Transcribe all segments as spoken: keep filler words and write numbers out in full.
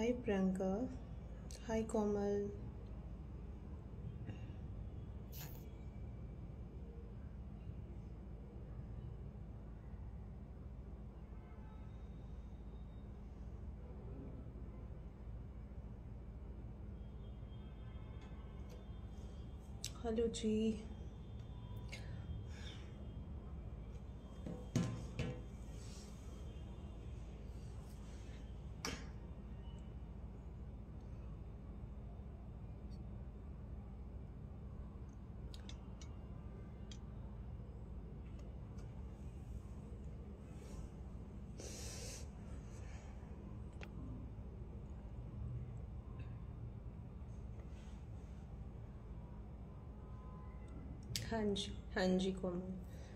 हाय प्रियंका, हाय कोमल। Hello जी। हाँ जी, हाँ जी कोमल।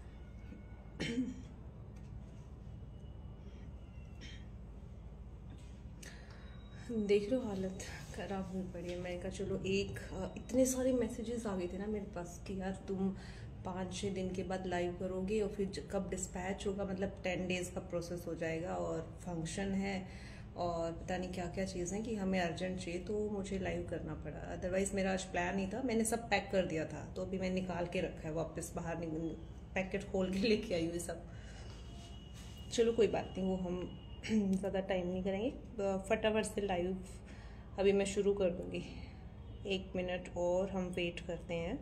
देख लो हालत खराब हुई पड़ी है। मैंने कहा चलो एक अ, इतने सारे मैसेजेस आ गए थे ना मेरे पास कि यार तुम पाँच छः दिन के बाद लाइव करोगे और फिर ज- कब डिस्पैच होगा, मतलब टेन डेज का प्रोसेस हो जाएगा और फंक्शन है और पता नहीं क्या क्या चीज़ें कि हमें अर्जेंट चाहिए, तो मुझे लाइव करना पड़ा। अदरवाइज मेरा आज प्लान ही था, मैंने सब पैक कर दिया था, तो अभी मैंने निकाल के रखा है वापस बाहर, निकल पैकेट खोल के लेके आई हुई सब। चलो कोई बात नहीं, वो हम ज़्यादा टाइम नहीं करेंगे, ब- फटाफट से लाइव अभी मैं शुरू कर दूँगी। एक मिनट और हम वेट करते हैं।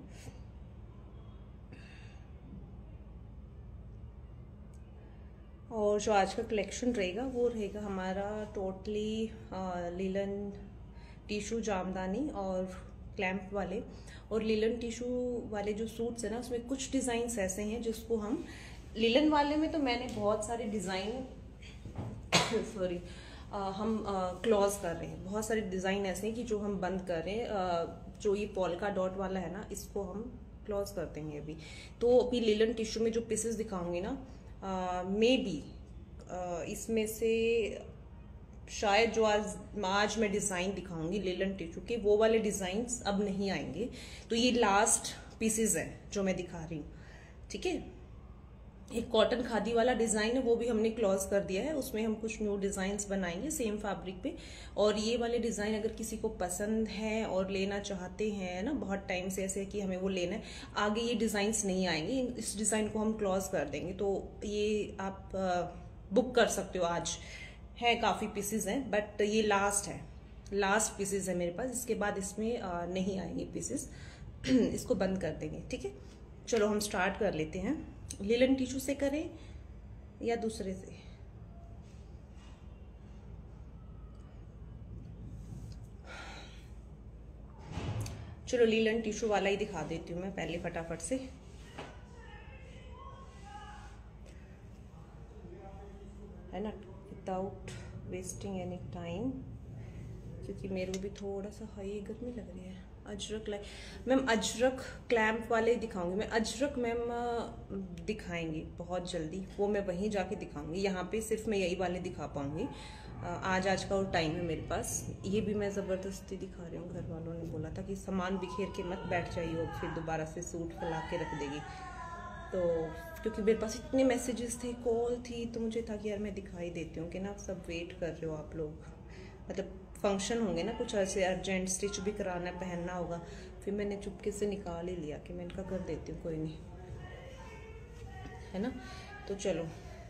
और जो आज का कलेक्शन रहेगा वो रहेगा हमारा टोटली लीलन टिशू जामदानी और क्लैंप वाले। और लीलन टिशू वाले जो सूट्स हैं ना, उसमें कुछ डिज़ाइंस ऐसे हैं जिसको हम लीलन वाले में तो मैंने बहुत सारे डिज़ाइन सॉरी हम क्लोज कर रहे हैं। बहुत सारे डिज़ाइन ऐसे हैं कि जो हम बंद कर रहे हैं। अ, जो ये पॉलका डॉट वाला है ना, इसको हम क्लोज कर देंगे अभी। तो अभी लिलन टिश्यू में जो पीसेस दिखाऊंगी ना, मे बी इसमें से शायद जो आज आज मैं डिज़ाइन दिखाऊंगी लिलन टिश्यू के, वो वाले डिज़ाइंस अब नहीं आएंगे। तो ये लास्ट पीसेस हैं जो मैं दिखा रही हूँ, ठीक है। एक कॉटन खादी वाला डिजाइन है, वो भी हमने क्लोज कर दिया है। उसमें हम कुछ न्यू डिजाइन्स बनाएंगे सेम फैब्रिक पे। और ये वाले डिजाइन अगर किसी को पसंद है और लेना चाहते हैं ना, बहुत टाइम से ऐसे कि हमें वो लेना है, आगे ये डिजाइन्स नहीं आएंगे, इस डिजाइन को हम क्लोज कर देंगे। तो ये आप बुक कर सकते हो आज। है काफी पीसेज हैं बट ये लास्ट है, लास्ट पीसेज है मेरे पास। इसके बाद इसमें आ, नहीं आएंगे पीसेस। इसको बंद कर देंगे, ठीक है। चलो हम स्टार्ट कर लेते हैं। लिलन टिश्यू से करें या दूसरे से? चलो लीलन टिश्यू वाला ही दिखा देती हूँ मैं पहले फटाफट से। है ना, विदाउट वेस्टिंग एनी टाइम, क्योंकि मेरे को भी थोड़ा सा हाई गर्मी लग रही है। Ajrak like ma'am, ajrak clamp वाले दिखाऊंगी मैं। अजरक मैम दिखाएंगी बहुत जल्दी, वो मैं वहीं जाके दिखाऊंगी। यहाँ पे सिर्फ मैं यही वाले दिखा पाऊंगी आज। आज का और टाइम है मेरे पास। ये भी मैं ज़बरदस्ती दिखा रही हूँ, घर वालों ने बोला था कि सामान बिखेर के मत बैठ जाइए और फिर दोबारा से सूट फैला के रख देगी। तो क्योंकि मेरे पास इतने मैसेजेस थे, कॉल थी, तो मुझे था कि यार मैं दिखाई देती हूँ कि ना सब वेट कर रहे हो आप लोग, मतलब फंक्शन होंगे ना कुछ ऐसे अर्जेंट, स्टिच भी कराना है, पहनना होगा। फिर मैंने चुपके से निकाल ही लिया कि मैं इनका कर देती हूँ, कोई नहीं, है ना। तो चलो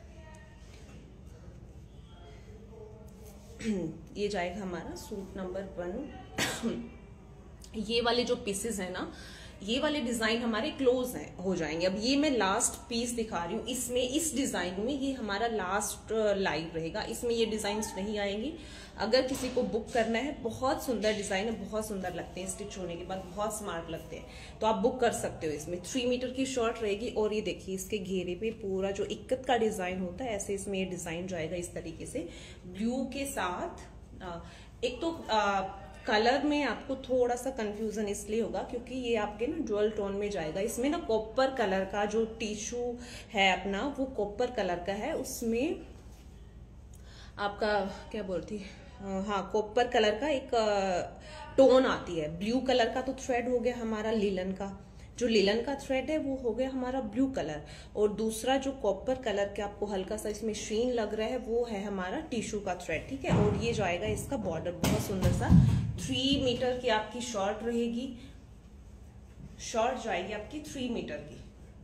ये जाएगा हमारा सूट नंबर वन। ये वाले जो पीसेस है ना, ये वाले डिजाइन हमारे क्लोज हैं, हो जाएंगे। अब ये मैं लास्ट पीस दिखा रही हूँ, इसमें इस डिजाइन में ये हमारा लास्ट लाइव रहेगा। इसमें ये डिजाइन्स नहीं आएंगी। अगर किसी को बुक करना है, बहुत सुंदर डिजाइन है, बहुत सुंदर लगते हैं स्टिच होने के बाद, बहुत स्मार्ट लगते हैं, तो आप बुक कर सकते हो। इसमें थ्री मीटर की शर्ट रहेगी और ये देखिए इसके घेरे पे पूरा जो इक्कत का डिजाइन होता है, ऐसे इसमें ये डिजाइन जाएगा इस तरीके से ब्लू के साथ। आ, एक तो आ, कलर में आपको थोड़ा सा कंफ्यूजन इसलिए होगा क्योंकि ये आपके ना ज्वेल टोन में जाएगा। इसमें ना कॉपर कलर का जो टिश्यू है अपना, वो कॉपर कलर का है। उसमें आपका क्या बोलती, हाँ, कॉपर कलर का एक टोन आती है। ब्लू कलर का तो थ्रेड हो गया हमारा लीलन का, जो लिलन का थ्रेड है वो हो गया हमारा ब्लू कलर, और दूसरा जो कॉपर कलर के आपको हल्का सा इसमें शीन लग रहा है वो है हमारा टिश्यू का थ्रेड, ठीक है। और ये जाएगा इसका बॉर्डर, बहुत सुंदर सा थ्री मीटर की आपकी शॉर्ट रहेगी, शॉर्ट जाएगी आपकी थ्री मीटर की।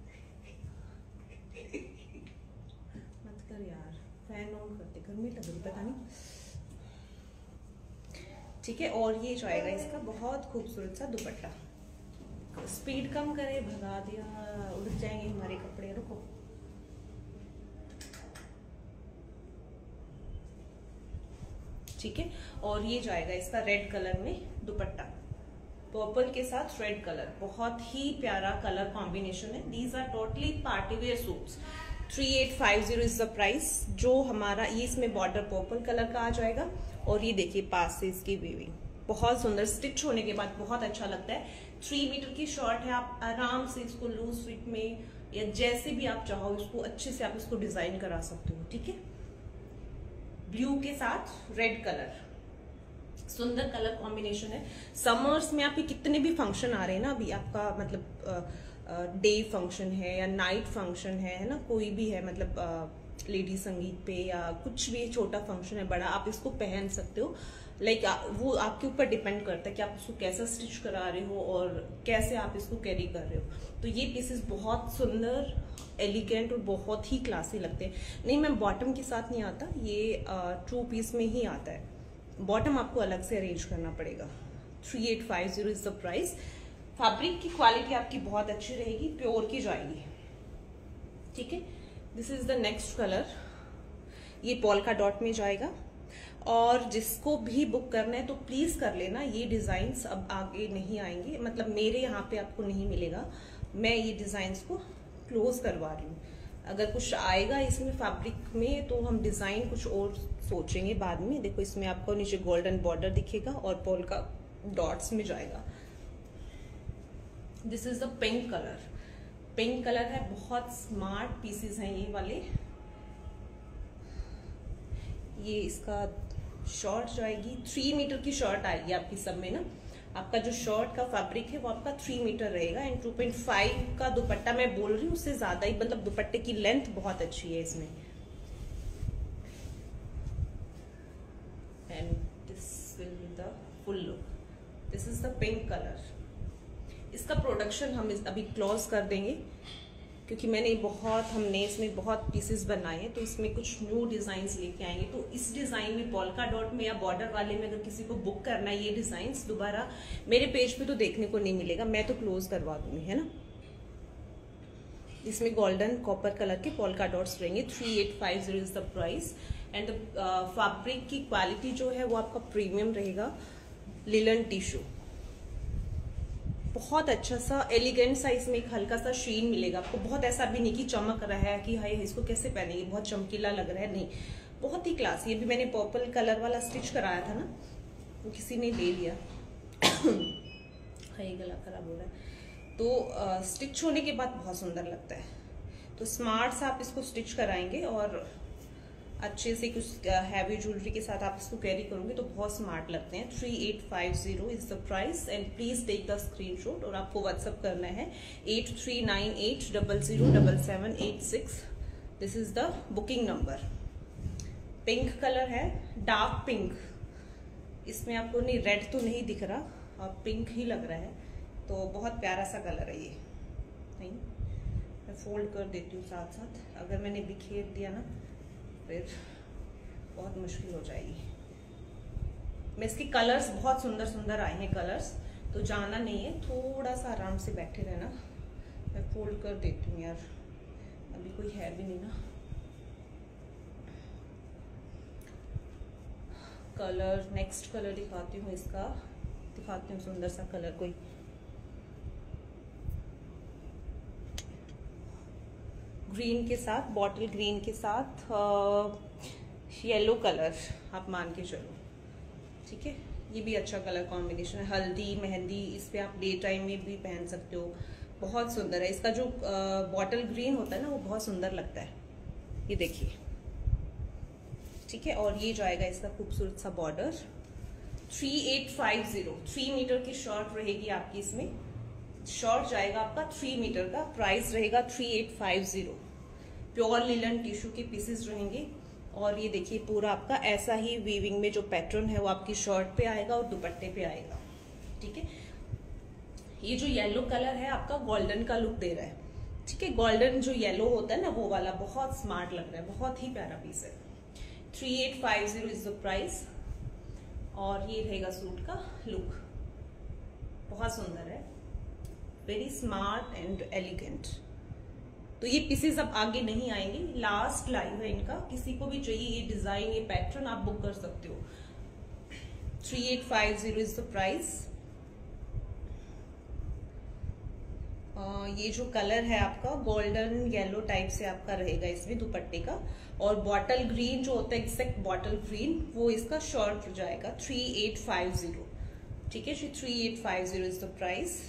मत कर यार, फैन ऑन करते, गर्मी लग रही पता नहीं, ठीक है। और ये जाएगा इसका बहुत खूबसूरत सा दुपट्टा। स्पीड कम करे, भगा दिया, उड़ जाएंगे हमारे कपड़े, रुको। ठीक है, और ये जाएगा इसका रेड कलर में दुपट्टा, पर्पल के साथ रेड कलर, बहुत ही प्यारा कलर कॉम्बिनेशन है। These are totally party wear suits. Three eight five zero is the price. जो हमारा ये इसमें बॉर्डर पर्पल कलर का आ जाएगा, और ये देखिए पास से इसकी वीविंग बहुत सुंदर, स्टिच होने के बाद बहुत अच्छा लगता है। थ्री मीटर की शॉर्ट है, आप आराम से इसको लूज फिट में या जैसे भी आप चाहो इसको अच्छे से आप इसको डिजाइन करा सकते हो, ठीक है। ब्लू के साथ रेड कलर, सुंदर कलर कॉम्बिनेशन है। समर्स में आपके कितने भी फंक्शन आ रहे हैं ना, अभी आपका मतलब डे फंक्शन है या नाइट फंक्शन है, है ना, कोई भी है, मतलब लेडी संगीत पे या कुछ भी छोटा फंक्शन है बड़ा, आप इसको पहन सकते हो। लाइक like, वो आपके ऊपर डिपेंड करता है कि आप इसको कैसा स्टिच करा रहे हो और कैसे आप इसको कैरी कर रहे हो। तो ये पीसेस बहुत सुंदर, एलिगेंट और बहुत ही क्लासी लगते हैं। नहीं मैम, बॉटम के साथ नहीं आता ये, टू पीस में ही आता है, बॉटम आपको अलग से अरेंज करना पड़ेगा। Three eight five zero is the price. Fabric की क्वालिटी आपकी बहुत अच्छी रहेगी, प्योर की जाएगी, ठीक है। This is the next colour, ये पोल्का डॉट में जाएगा। और जिसको भी बुक करना है तो प्लीज कर लेना, ये डिजाइन्स अब आगे नहीं आएंगे, मतलब मेरे यहाँ पे आपको नहीं मिलेगा, मैं ये डिजाइन्स को क्लोज करवा रही हूँ। अगर कुछ आएगा इसमें फैब्रिक में तो हम डिजाइन कुछ और सोचेंगे बाद में। देखो इसमें आपको नीचे गोल्डन बॉर्डर दिखेगा और पोल्का डॉट्स में जाएगा। This is the pink colour, pink colour है, बहुत स्मार्ट पीसेस हैं ये वाले। ये इसका शॉर्ट जाएगी, थ्री मीटर की शॉर्ट आएगी आपकी सब में ना। आपका जो शॉर्ट का फैब्रिक है वो आपका थ्री मीटर रहेगा, एंड टू पॉइंट फाइव का दुपट्टा मैं बोल रही हूँ, उससे ज्यादा ही, मतलब दुपट्टे की लेंथ बहुत अच्छी है इसमें। And this will be the full look. This is the pink colour. इसका प्रोडक्शन हम इस अभी क्लोज कर देंगे क्योंकि मैंने बहुत हमने इसमें बहुत पीसेस बनाए हैं, तो इसमें कुछ न्यू डिजाइन्स लेके आएंगे। तो इस डिजाइन में पोल्का डॉट में या बॉर्डर वाले में अगर किसी को बुक करना है ये डिजाइन्स, दोबारा मेरे पेज पे तो देखने को नहीं मिलेगा, मैं तो क्लोज करवा दूंगी, है ना। इसमें गोल्डन कॉपर कलर के पोल्का डॉट्स रहेंगे। Three eight five zero is the price. And fabric की क्वालिटी जो है वो आपका प्रीमियम रहेगा, लिलन टिश्यू, बहुत अच्छा सा एलिगेंट सा, इसमें एक हल्का सा शीन मिलेगा आपको। बहुत ऐसा भी नहीं कि चमक रहा है कि हाय इसको कैसे पहनेंगे, बहुत चमकीला लग रहा है, नहीं, बहुत ही क्लासी। अभी मैंने पर्पल कलर वाला स्टिच कराया था ना, वो किसी ने ले लिया हाय गला खराब हो रहा है, तो स्टिच होने के बाद बहुत सुंदर लगता है। तो स्मार्ट सा आप इसको स्टिच कराएंगे और अच्छे से कुछ हैवी ज्वेलरी के साथ आप इसको कैरी करोगे तो बहुत स्मार्ट लगते हैं। Three eight five zero is the price. And please take the screenshot, और आपको व्हाट्सअप करना है eight three nine eight double zero double seven eight six. This is the booking number. Pink colour है, dark pink, इसमें आपको नहीं red तो नहीं दिख रहा और पिंक ही लग रहा है, तो बहुत प्यारा सा कलर है ये। नहीं, मैं फोल्ड कर देती हूँ साथ साथ, अगर मैंने बिखेर दिया ना फिर बहुत मुश्किल हो जाएगी। मैं इसके कलर्स बहुत सुंदर सुंदर आए हैं कलर्स, तो जाना नहीं है, थोड़ा सा आराम से बैठे रहना। मैं फोल्ड कर देती हूँ यार, अभी कोई है भी नहीं ना। कलर नेक्स्ट कलर दिखाती हूँ, इसका दिखाती हूँ सुंदर सा कलर कोई। ग्रीन के साथ, बॉटल ग्रीन के साथ येलो कलर आप मान के चलो, ठीक है। ये भी अच्छा कलर कॉम्बिनेशन है, हल्दी मेहंदी, इस पे आप डे टाइम में भी पहन सकते हो, बहुत सुंदर है। इसका जो बॉटल ग्रीन होता है ना वो बहुत सुंदर लगता है, ये देखिए, ठीक है। और ये जाएगा इसका खूबसूरत सा border. Three eight five zero, three metre की शॉर्ट रहेगी आपकी इसमें, शॉर्ट जाएगा आपका थ्री मीटर का, प्राइस रहेगा three eight five zero. Pure linen tissue के पीसेस रहेंगे। और ये देखिए पूरा आपका ऐसा ही वीविंग में जो पैटर्न है वो आपकी शर्ट पे आएगा और दुपट्टे पे आएगा। ठीक है, ये जो येलो कलर है आपका गोल्डन का लुक दे रहा है। ठीक है, गोल्डन जो येलो होता है ना वो वाला बहुत स्मार्ट लग रहा है, बहुत ही प्यारा पीस है। Three eight five zero is the price. और ये रहेगा सूट का लुक, बहुत सुंदर है, वेरी स्मार्ट एंड एलिगेंट। तो ये पीसेस अब आगे नहीं आएंगे, लास्ट लाइव है इनका। किसी को भी चाहिए ये डिजाइन, ये पैटर्न, आप बुक कर सकते हो। Three eight five zero is the price. ये जो कलर है आपका गोल्डन येलो टाइप से आपका रहेगा इसमें दुपट्टे का। और बॉटल ग्रीन जो होता है एग्जैक्ट बॉटल ग्रीन, वो इसका शॉर्ट जाएगा थ्री एट फाइव जीरो। ठीक है जी, three eight five zero is the price.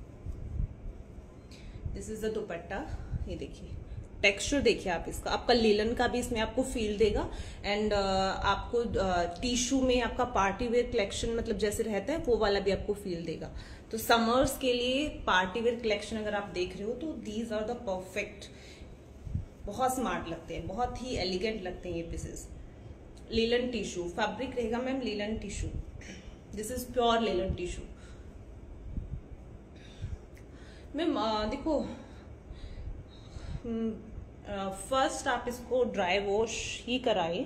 This is the dupatta. ये देखिए टेक्सचर देखिए आप इसका, आपका लिलन का भी इसमें आपको फील देगा। एंड uh, आपको टिश्यू uh, में आपका पार्टी वेयर कलेक्शन मतलब जैसे रहता है वो वाला भी आपको फील देगा। तो समर्स के लिए पार्टी वेयर कलेक्शन अगर आप देख रहे हो तो दीज आर द परफेक्ट। बहुत स्मार्ट लगते हैं, बहुत ही एलिगेंट लगते हैं ये पीसेस। लिलन टिश्यू फैब्रिक रहेगा ma'am, linen tissue. This is pure linen tissue. Ma'am देखो, फर्स्ट आप इसको ड्राई वॉश ही कराएं,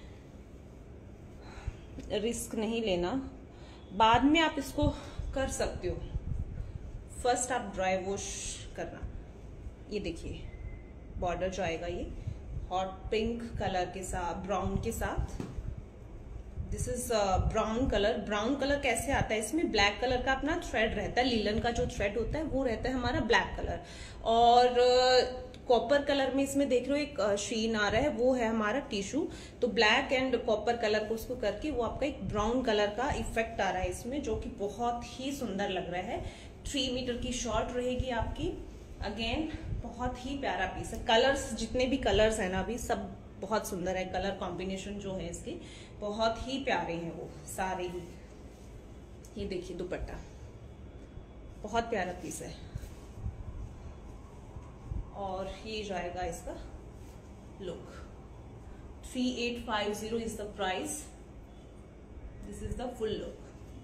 रिस्क नहीं लेना, बाद में आप इसको कर सकते हो। फर्स्ट आप ड्राई वॉश करना। ये देखिए बॉर्डर जो आएगा ये हॉट पिंक कलर के साथ, ब्राउन के साथ। This is brown colour. Brown colour कैसे आता है इसमें? ब्लैक कलर का अपना थ्रेड रहता है, लीलन का जो थ्रेड होता है वो रहता है हमारा ब्लैक कलर। और कॉपर uh, कलर में इसमें देख रहे हो एक शीन uh, आ रहा है, वो है हमारा टिश्यू। तो ब्लैक एंड कॉपर कलर को उसको करके वो आपका एक ब्राउन कलर का इफेक्ट आ रहा है इसमें, जो कि बहुत ही सुंदर लग रहा है। थ्री मीटर की शॉर्ट रहेगी आपकी। अगेन बहुत ही प्यारा पीस है। कलर्स जितने भी कलर्स है ना अभी सब बहुत सुंदर है। कलर कॉम्बिनेशन जो है इसके बहुत ही प्यारे हैं वो सारे ही। ये देखिए दुपट्टा, बहुत प्यारा पीस है। और ये जाएगा इसका look. Three eight five zero is the price. This is the full look.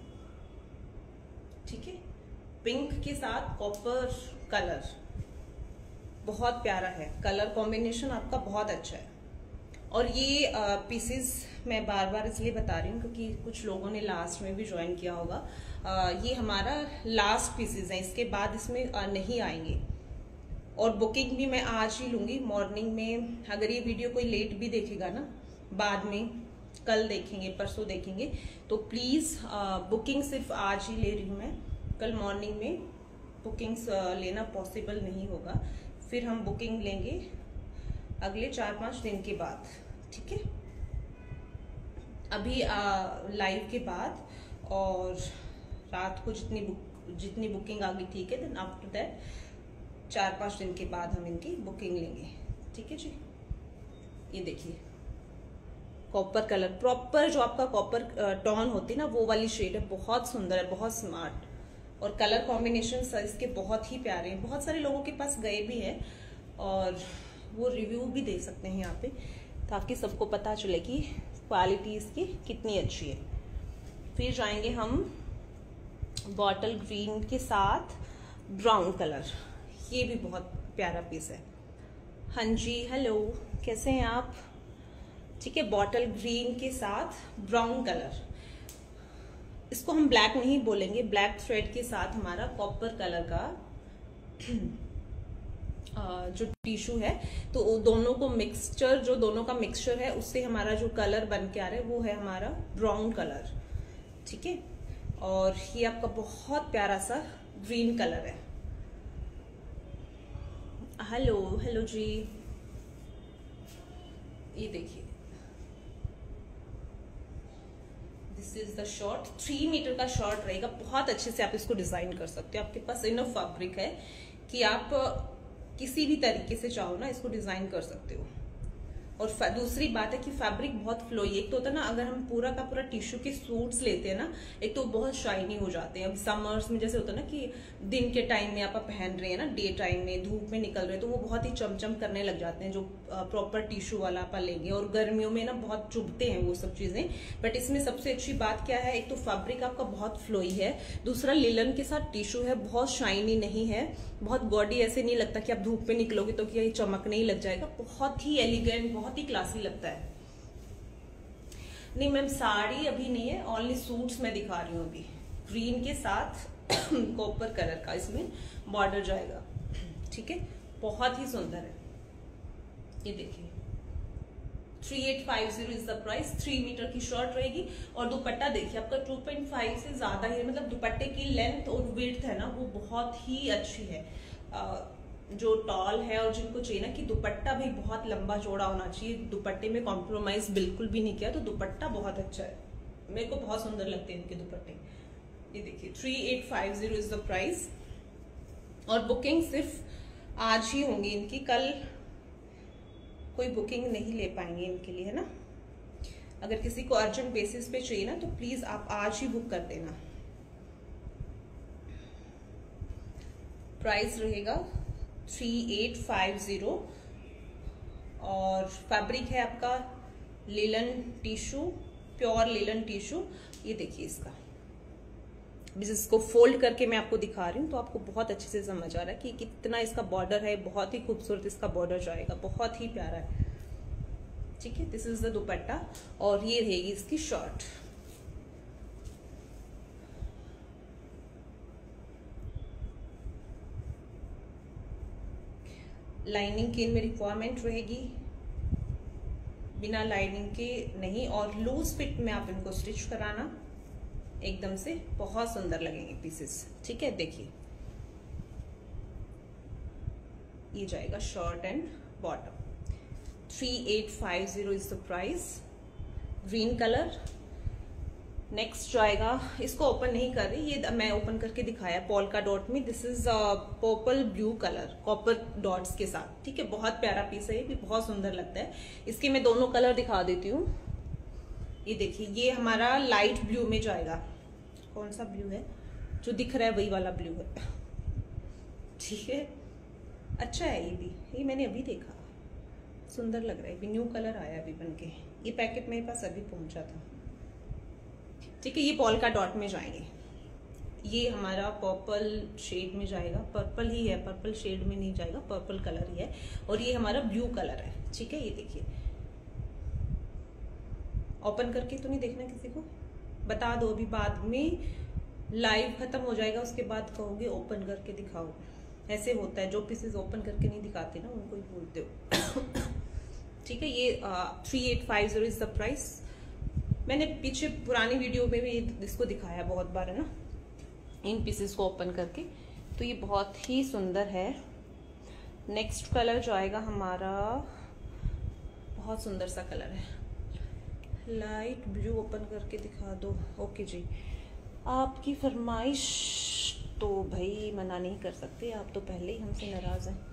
ठीक है, पिंक के साथ कॉपर कलर, बहुत प्यारा है। कलर कॉम्बिनेशन आपका बहुत अच्छा है। और ये पीसेस मैं बार बार इसलिए बता रही हूँ क्योंकि कुछ लोगों ने लास्ट में भी ज्वाइन किया होगा। आ, ये हमारा लास्ट पीसेस हैं, इसके बाद इसमें आ, नहीं आएंगे। और बुकिंग भी मैं आज ही लूंगी मॉर्निंग में। अगर ये वीडियो कोई लेट भी देखेगा ना, बाद में कल देखेंगे, परसों देखेंगे, तो प्लीज बुकिंग सिर्फ आज ही ले रही हूँ मैं। कल मॉर्निंग में बुकिंग्स लेना पॉसिबल नहीं होगा। फिर हम बुकिंग लेंगे अगले चार पांच दिन के बाद। ठीक है, अभी लाइव के बाद और रात को जितनी बुक जितनी बुकिंग आ गई, ठीक है, देन आफ्टर दैट चार पांच दिन के बाद हम इनकी बुकिंग लेंगे। ठीक है जी। ये देखिए कॉपर कलर, प्रॉपर जो आपका कॉपर टोन होती है ना वो वाली शेड है, बहुत सुंदर है, बहुत स्मार्ट। और कलर कॉम्बिनेशन इसके बहुत ही प्यारे हैं। बहुत सारे लोगों के पास गए भी हैं और वो रिव्यू भी दे सकते हैं यहाँ पे, ताकि सबको पता चले कि क्वालिटी इसकी कितनी अच्छी है। फिर जाएंगे हम बॉटल ग्रीन के साथ ब्राउन कलर। ये भी बहुत प्यारा पीस है। हाँ जी, हेलो, कैसे हैं आप? ठीक है, बॉटल ग्रीन के साथ ब्राउन कलर। इसको हम ब्लैक नहीं बोलेंगे, ब्लैक थ्रेड के साथ हमारा कॉपर कलर का जो टिश्यू है, तो दोनों को मिक्सचर, जो दोनों का मिक्सचर है उससे हमारा जो कलर बन के आ रहा है वो है हमारा ब्राउन कलर। ठीक है, और ये आपका बहुत प्यारा सा ग्रीन कलर है। हेलो हेलो जी, ये देखिए this is the short. Three metre का शॉर्ट रहेगा। बहुत अच्छे से आप इसको डिजाइन कर सकते हो। आपके पास इनफ फैब्रिक है कि आप किसी भी तरीके से चाहो ना इसको डिजाइन कर सकते हो। और दूसरी बात है कि फैब्रिक बहुत फ्लोई। एक तो होता है ना, अगर हम पूरा का पूरा टिश्यू के सूट्स लेते हैं ना, एक तो बहुत शाइनी हो जाते हैं। अब समर्स में जैसे होता है ना कि दिन के टाइम में आप पहन रहे हैं ना, डे टाइम में धूप में निकल रहे हैं, तो वो बहुत ही चमचम करने लग जाते हैं जो प्रॉपर टिश्यू वाला आप लेंगे। और गर्मियों में ना बहुत चुभते हैं वो सब चीजें। बट इसमें सबसे अच्छी बात क्या है, एक तो फैब्रिक आपका बहुत फ्लोई है, दूसरा लिलन के साथ टिश्यू है, बहुत शाइनी नहीं है, बहुत गॉडी, ऐसे नहीं लगता कि आप धूप में निकलोगे तो कि ये चमकने ही लग जाएगा। बहुत ही एलिगेंट, बहुत ही क्लासी लगता है। नहीं मैम, साड़ी अभी नहीं है, ओनली सूट्स मैं दिखा रही हूँ अभी। ग्रीन के साथ कॉपर कलर का इसमें बॉर्डर जाएगा, ठीक है, बहुत ही सुंदर है। ये देखिए three eight five zero is the price. Three metre की शॉर्ट रहेगी और दुपट्टा देखिए आपका टू पॉइंट फाइव से ज्यादा ही, मतलब दुपट्टे की लेंथ और विड्थ है ना वो बहुत ही अच्छी है। आ, जो टॉल है और जिनको चाहिए ना कि दुपट्टा भी बहुत लंबा चौड़ा होना चाहिए, दुपट्टे में कॉम्प्रोमाइज बिल्कुल भी नहीं किया, तो दुपट्टा बहुत अच्छा है। मेरे को बहुत सुंदर लगते हैं इनके दुपट्टे। ये देखिए three eight five zero is the price. और बुकिंग सिर्फ आज ही होंगी इनकी, कल कोई बुकिंग नहीं ले पाएंगे इनके लिए, है ना। अगर किसी को अर्जेंट बेसिस पे चाहिए ना तो प्लीज आप आज ही बुक कर देना। प्राइस रहेगा थ्री एट फाइव जीरो और फैब्रिक है आपका linen tissue, pure linen tissue. ये देखिए इसका, इसको फोल्ड करके मैं आपको दिखा रही हूँ तो आपको बहुत अच्छे से समझ आ रहा है कि कितना इसका बॉर्डर है। बहुत ही खूबसूरत इसका बॉर्डर जाएगा, बहुत ही प्यारा है, ठीक है। दिस इज द दुपट्टा और ये रहेगी इसकी शॉर्ट। लाइनिंग की इनमें रिक्वायरमेंट रहेगी, बिना लाइनिंग के नहीं, और लूज फिट में आप इनको स्टिच कराना, एकदम से बहुत सुंदर लगेंगे पीसेस, ठीक है। देखिए ये जाएगा short and bottom. Three eight five zero is the price. Green colour next जाएगा, इसको ओपन नहीं कर रही, ये मैं ओपन करके दिखाया पोल्का डॉट में। This is purple blue colour copper dots के साथ, ठीक है। बहुत प्यारा पीस है, ये भी बहुत सुंदर लगता है। इसके मैं दोनों कलर दिखा देती हूँ। ये देखिए ये हमारा लाइट ब्लू में जाएगा। कौन सा ब्लू है जो दिख रहा है, वही वाला ब्लू है, ठीक है। अच्छा है ये भी, ये मैंने अभी देखा, सुंदर लग रहा है। भी न्यू कलर आया अभी बनके, ये पैकेट मेरे पास अभी पहुंचा था, ठीक है। ये पोल्का डॉट में जाएंगे। ये हमारा पर्पल शेड में जाएगा, पर्पल ही है, पर्पल शेड में नहीं जाएगा, पर्पल कलर ही है। और ये हमारा ब्लू कलर है, ठीक है। ये देखिए ओपन करके तो नहीं देखना किसी को, बता दो अभी, बाद में लाइव खत्म हो जाएगा उसके बाद कहोगे ओपन करके दिखाओ। ऐसे होता है, जो पीसेस ओपन करके नहीं दिखाते ना उनको ही बोलते हो, ठीक है। ये three eight five zero is the price. मैंने पीछे पुरानी वीडियो में भी इसको दिखाया बहुत बार, है ना, इन पीसेस को ओपन करके। तो ये बहुत ही सुंदर है। नेक्स्ट कलर जो आएगा हमारा, बहुत सुंदर सा कलर है, लाइट ब्लू। ओपन करके दिखा दो, ओके जी। आपकी फरमाइश तो भाई मना नहीं कर सकते, आप तो पहले ही हमसे नाराज हैं।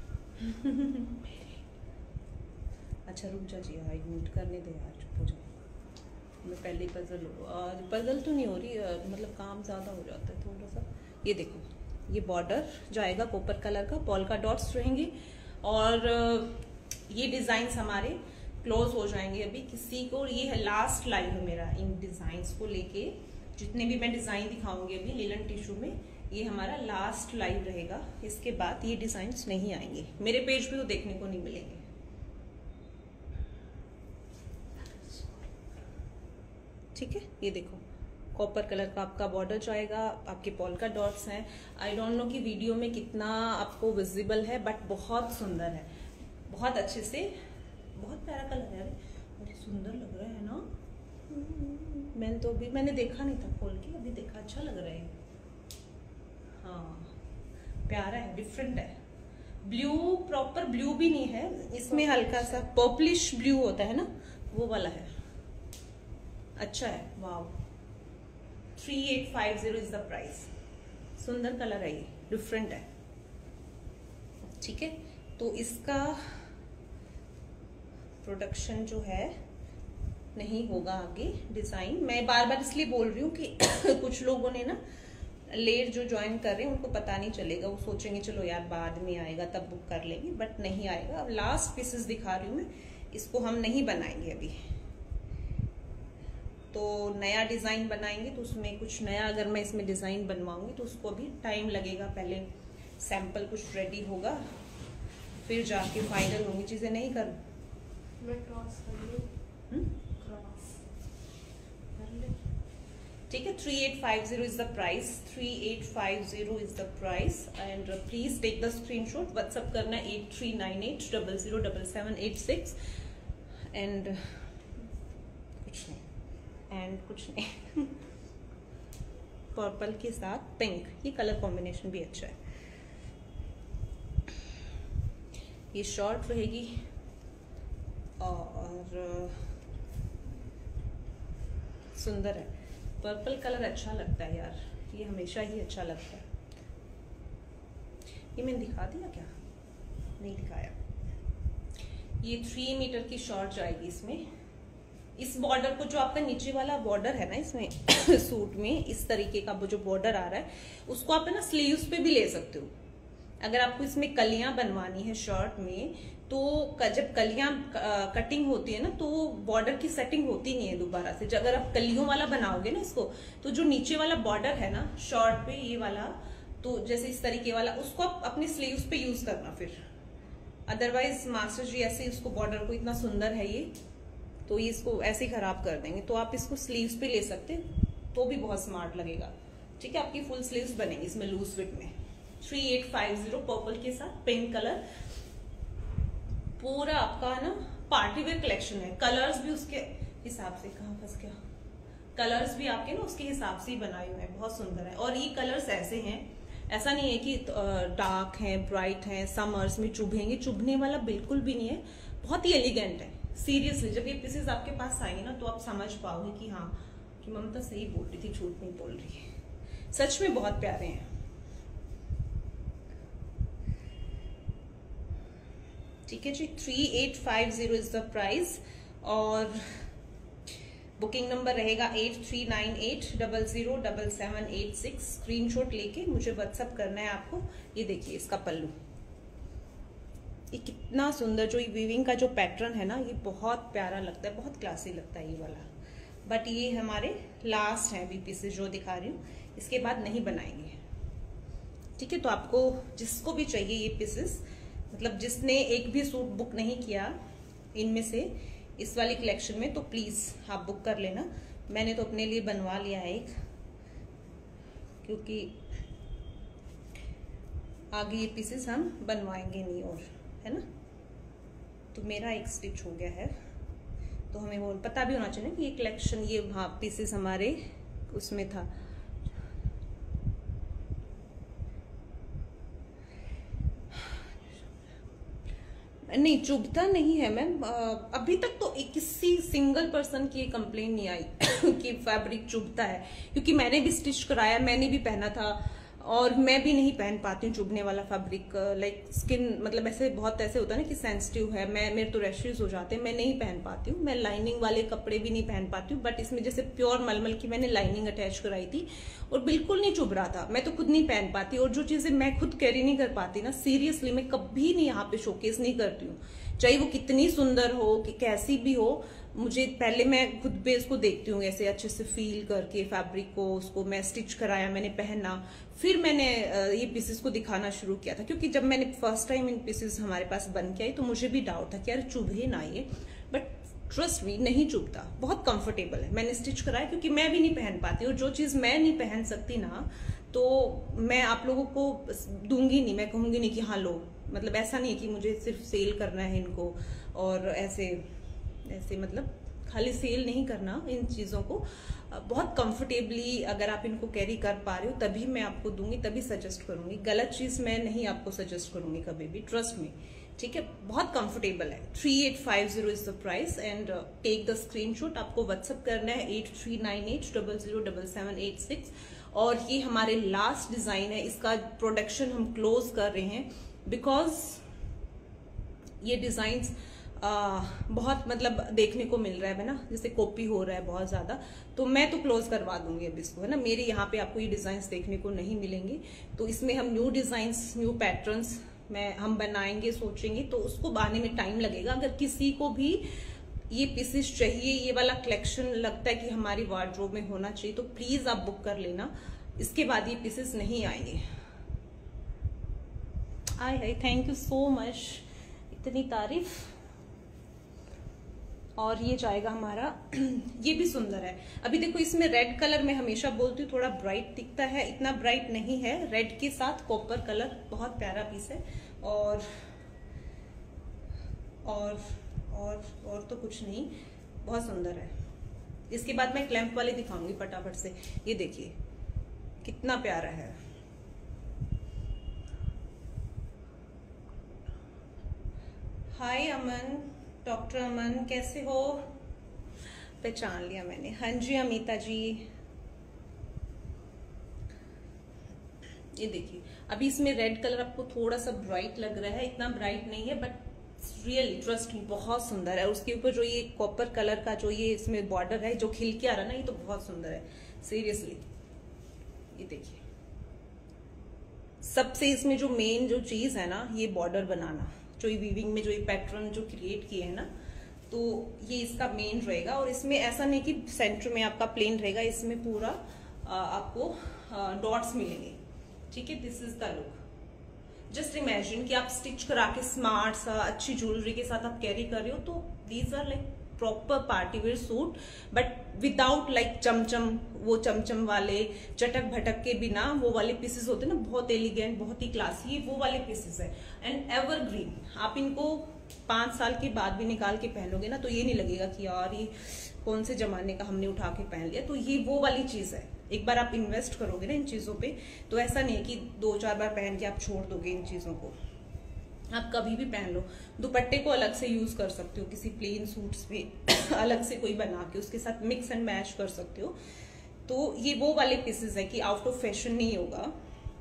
अच्छा रुक जा जी, यार म्यूट करने दे यार, चुप हो जाए। मैं पहले ही पजल हो, पजल तो नहीं हो रही, मतलब काम ज़्यादा हो जाता है थोड़ा सा। ये देखो ये बॉर्डर जाएगा कॉपर कलर का, पोल्का डॉट्स रहेंगे। और ये डिज़ाइंस हमारे क्लोज हो जाएंगे अभी। किसी को, ये है लास्ट लाइव है मेरा इन डिजाइन्स को लेके, जितने भी मैं डिजाइन दिखाऊंगी अभी लिलन टिश्यू में, ये हमारा लास्ट लाइव रहेगा। इसके बाद ये डिजाइन्स नहीं आएंगे मेरे पेज पे, वो देखने को नहीं मिलेंगे, ठीक है। ये देखो कॉपर कलर का आपका बॉर्डर जाएगा, आपके पोल्का डॉट्स हैं। आई डोंट नो कि वीडियो में कितना आपको विजिबल है, बट बहुत सुंदर है, बहुत अच्छे से, बहुत प्यारा कलर है, अरे सुंदर लग रहा है ना। मैंने तो अभी मैंने देखा नहीं था खोल के, अभी देखा, अच्छा लग रहा है। हाँ प्यारा है, डिफरेंट है। ब्लू प्रॉपर ब्लू भी नहीं है, इसमें हल्का सा पर्पलिश ब्लू होता है ना, वो वाला है, अच्छा है। Wow, three eight five zero is the price. सुंदर कलर है ये, डिफरेंट है, ठीक है। तो इसका प्रोडक्शन जो है नहीं होगा आगे डिजाइन। मैं बार बार इसलिए बोल रही हूँ कि कुछ लोगों ने ना लेट जो ज्वाइन कर रहे हैं उनको पता नहीं चलेगा, वो सोचेंगे चलो यार बाद में आएगा तब बुक कर लेंगे, बट नहीं आएगा। अब लास्ट पीसेस दिखा रही हूँ मैं, इसको हम नहीं बनाएंगे अभी, तो नया डिजाइन बनाएंगे तो उसमें कुछ नया अगर मैं इसमें डिजाइन बनवाऊंगी तो उसको भी टाइम लगेगा। पहले सैंपल कुछ रेडी होगा फिर जाके फाइनल होंगी चीजें। नहीं कर मैं क्रॉस कर लूं, क्रॉस कर ले, ठीक है। Three eight five zero is the price, three eight five zero is the price and please take the screenshot. WhatsApp करना eight three nine eight double zero double seven eight six and कुछ नहीं and कुछ नहीं purple के साथ pink, ये colour combination भी अच्छा है। ये शॉर्ट रहेगी और सुंदर है। पर्पल कलर अच्छा लगता है यार, ये हमेशा ही अच्छा लगता है। ये मैंने दिखा दिया क्या? नहीं दिखाया। ये थ्री मीटर की शॉर्ट जाएगी इसमें। इस बॉर्डर को, जो आपका नीचे वाला बॉर्डर है ना इसमें सूट में, इस तरीके का वो जो बॉर्डर आ रहा है उसको आप है ना स्लीव्स पे भी ले सकते हो। अगर आपको इसमें कलियां बनवानी है शर्ट में, तो जब कलियां कटिंग होती है ना तो बॉर्डर की सेटिंग होती नहीं है दोबारा से। अगर आप कलियों वाला बनाओगे ना इसको, तो जो नीचे वाला बॉर्डर है ना शर्ट पे, ये वाला, तो जैसे इस तरीके वाला, उसको आप अपने स्लीव्स पे यूज करना फिर। अदरवाइज मास्टर जी ऐसे उसको बॉर्डर को, इतना सुंदर है ये, तो ये इसको ऐसे ही खराब कर देंगे। तो आप इसको स्लीव्स पे ले सकते तो भी बहुत स्मार्ट लगेगा। ठीक है, आपकी फुल स्लीव्स बनेंगी इसमें लूज फिट में। Three eight five zero purple के साथ पिंक कलर, पूरा आपका है ना पार्टी वेयर कलेक्शन है। कलर्स भी उसके हिसाब से, कहाँ फंस गया, कलर्स भी आपके ना उसके हिसाब से ही बनाए हुए हैं, बहुत सुंदर है। और ये कलर्स ऐसे हैं, ऐसा नहीं है कि डार्क हैं ब्राइट हैं समर्स में चुभेंगे, चुभने वाला बिल्कुल भी नहीं है, बहुत ही एलिगेंट है। सीरियसली जब ये पीसेस आपके पास आएंगे ना तो आप समझ पाओगे कि हाँ कि ममता सही बोल रही थी, झूठ नहीं बोल रही है। सच में बहुत प्यारे हैं। ठीक है जी, three eight five zero is the price और बुकिंग नंबर रहेगा eight three nine eight double zero double seven eight six. Screenshot लेके मुझे व्हाट्सअप करना है आपको। ये देखिए इसका पल्लू, ये कितना सुंदर, जो ये वीविंग का जो पैटर्न है ना, ये बहुत प्यारा लगता है, बहुत क्लासी लगता है ये वाला। बट ये हमारे लास्ट हैं अभी पीसेस जो दिखा रही हूँ, इसके बाद नहीं बनाएंगे। ठीक है, तो आपको जिसको भी चाहिए ये पीसेस, मतलब जिसने एक भी सूट बुक नहीं किया इनमें से इस वाली कलेक्शन में, तो प्लीज आप बुक कर लेना। मैंने तो अपने लिए बनवा लिया है एक, क्योंकि आगे ये पीसेस हम बनवाएंगे नहीं और, है ना। तो मेरा एक स्टिच हो गया है, तो हमें वो पता भी होना चाहिए कि ये कलेक्शन, ये हाँ पीसेस हमारे उसमें था। नहीं, चुभता नहीं है मैम, अभी तक तो एक किसी सिंगल पर्सन की कंप्लेन नहीं आई कि फैब्रिक चुभता है, क्योंकि मैंने भी स्टिच कराया, मैंने भी पहना था और मैं भी नहीं पहन पाती हूँ चुभने वाला फैब्रिक। लाइक स्किन मतलब ऐसे बहुत ऐसे होता है ना कि सेंसिटिव है, मैं मेरे तो रैशेज हो जाते हैं, मैं नहीं पहन पाती हूँ। मैं लाइनिंग वाले कपड़े भी नहीं पहन पाती हूँ, बट इसमें जैसे प्योर मलमल की मैंने लाइनिंग अटैच कराई थी और बिल्कुल नहीं चुभ रहा था। मैं तो खुद नहीं पहन पाती, और जो चीजें मैं खुद कैरी नहीं कर पाती ना, सीरियसली मैं कभी नहीं यहाँ पे शोकेस नहीं करती हूँ, चाहे वो कितनी सुंदर हो कि कैसी भी हो। मुझे पहले मैं खुद पे इसको देखती हूँ ऐसे अच्छे से फील करके फैब्रिक को, उसको मैं स्टिच कराया, मैंने पहना, फिर मैंने ये पीसेस को दिखाना शुरू किया था। क्योंकि जब मैंने फर्स्ट टाइम इन पीसेस हमारे पास बन के आई तो मुझे भी डाउट था कि यार चुभे ना ये, बट ट्रस्ट मी नहीं चुभता, बहुत कंफर्टेबल है। मैंने स्टिच कराया क्योंकि मैं भी नहीं पहन पाती, और जो चीज मैं नहीं पहन सकती ना तो मैं आप लोगों को दूंगी नहीं, मैं कहूंगी नहीं कि हाँ लो। मतलब ऐसा नहीं है कि मुझे सिर्फ सेल करना है इनको और ऐसे ऐसे मतलब खाली सेल नहीं करना इन चीज़ों को। बहुत कंफर्टेबली अगर आप इनको कैरी कर पा रहे हो तभी मैं आपको दूंगी, तभी सजेस्ट करूंगी। गलत चीज़ मैं नहीं आपको सजेस्ट करूंगी कभी भी, ट्रस्ट मी। ठीक है, बहुत कंफर्टेबल है। Three eight five zero is the price and take the screenshot. आपको व्हाट्सअप करना है eight three nine eight double zero double seven eight six. और ये हमारे लास्ट डिजाइन है, इसका प्रोडक्शन हम क्लोज कर रहे हैं बिकॉज ये डिजाइन्स आ, बहुत मतलब देखने को मिल रहा है ना, जैसे कॉपी हो रहा है बहुत ज्यादा, तो मैं तो क्लोज करवा दूंगी अब इसको, है ना। मेरे यहाँ पे आपको ये डिजाइन देखने को नहीं मिलेंगे, तो इसमें हम न्यू डिजाइन्स, न्यू पैटर्न्स में हम बनाएंगे, सोचेंगे, तो उसको आने में टाइम लगेगा। अगर किसी को भी ये पीसेस चाहिए, ये वाला कलेक्शन लगता है कि हमारी वार्डरोब में होना चाहिए, तो प्लीज आप बुक कर लेना, इसके बाद ये पीसेस नहीं आएंगे। आए हाय, थैंक यू सो मच, इतनी तारीफ। और ये जाएगा हमारा ये भी सुंदर है। अभी देखो इसमें रेड कलर मैं हमेशा बोलती हूँ थोड़ा ब्राइट दिखता है, इतना ब्राइट नहीं है। रेड के साथ कॉपर कलर, बहुत प्यारा पीस है। और और और और तो कुछ नहीं, बहुत सुंदर है। इसके बाद मैं क्लैंप वाले दिखाऊंगी फटाफट से। ये देखिए कितना प्यारा है। हाय अमन, डॉक्टर अमन कैसे हो? पहचान लिया मैंने। हाँ जी अमिता जी। ये देखिए अभी इसमें रेड कलर आपको थोड़ा सा ब्राइट लग रहा है, इतना ब्राइट नहीं है, बट रियली ट्रस्ट मी बहुत सुंदर है। उसके ऊपर जो ये कॉपर कलर का जो ये इसमें बॉर्डर है जो खिल के आ रहा है ना, ये तो बहुत सुंदर है सीरियसली। ये देखिए सबसे इसमें जो मेन जो चीज है ना, ये बॉर्डर बनाना, जो ये वीविंग में जो ये पैटर्न जो क्रिएट किए हैं ना, तो ये इसका मेन रहेगा। और इसमें ऐसा नहीं कि सेंटर में आपका प्लेन रहेगा, इसमें पूरा आ, आपको डॉट्स मिलेंगे, ठीक है। This is the look. Just imagine कि आप स्टिच करा के स्मार्ट सा अच्छी ज्वेलरी के साथ आप कैरी कर रहे हो, तो these are like proper party wear suit, but without like चमचम, वो चमचम वाले चटक भटक के बिना वो वाले पीसेस होते हैं ना, बहुत एलिगेंट, बहुत ही क्लासी, वो वाले पीसेस है। एंड एवरग्रीन, आप इनको पांच साल के बाद भी निकाल के पहनोगे ना, तो ये नहीं लगेगा कि यार ये कौन से जमाने का हमने उठा के पहन लिया। तो ये वो वाली चीज है, एक बार आप इन्वेस्ट करोगे ना इन चीजों पे, तो ऐसा नहीं कि दो चार बार पहन के आप छोड़ दोगे इन चीजों को, आप कभी भी पहन लो। दुपट्टे को अलग से यूज कर सकते हो, किसी प्लेन सूट्स पे अलग से कोई बना के उसके साथ मिक्स एंड मैच कर सकते हो। तो ये वो वाले पीसेस है कि आउट ऑफ फैशन नहीं होगा।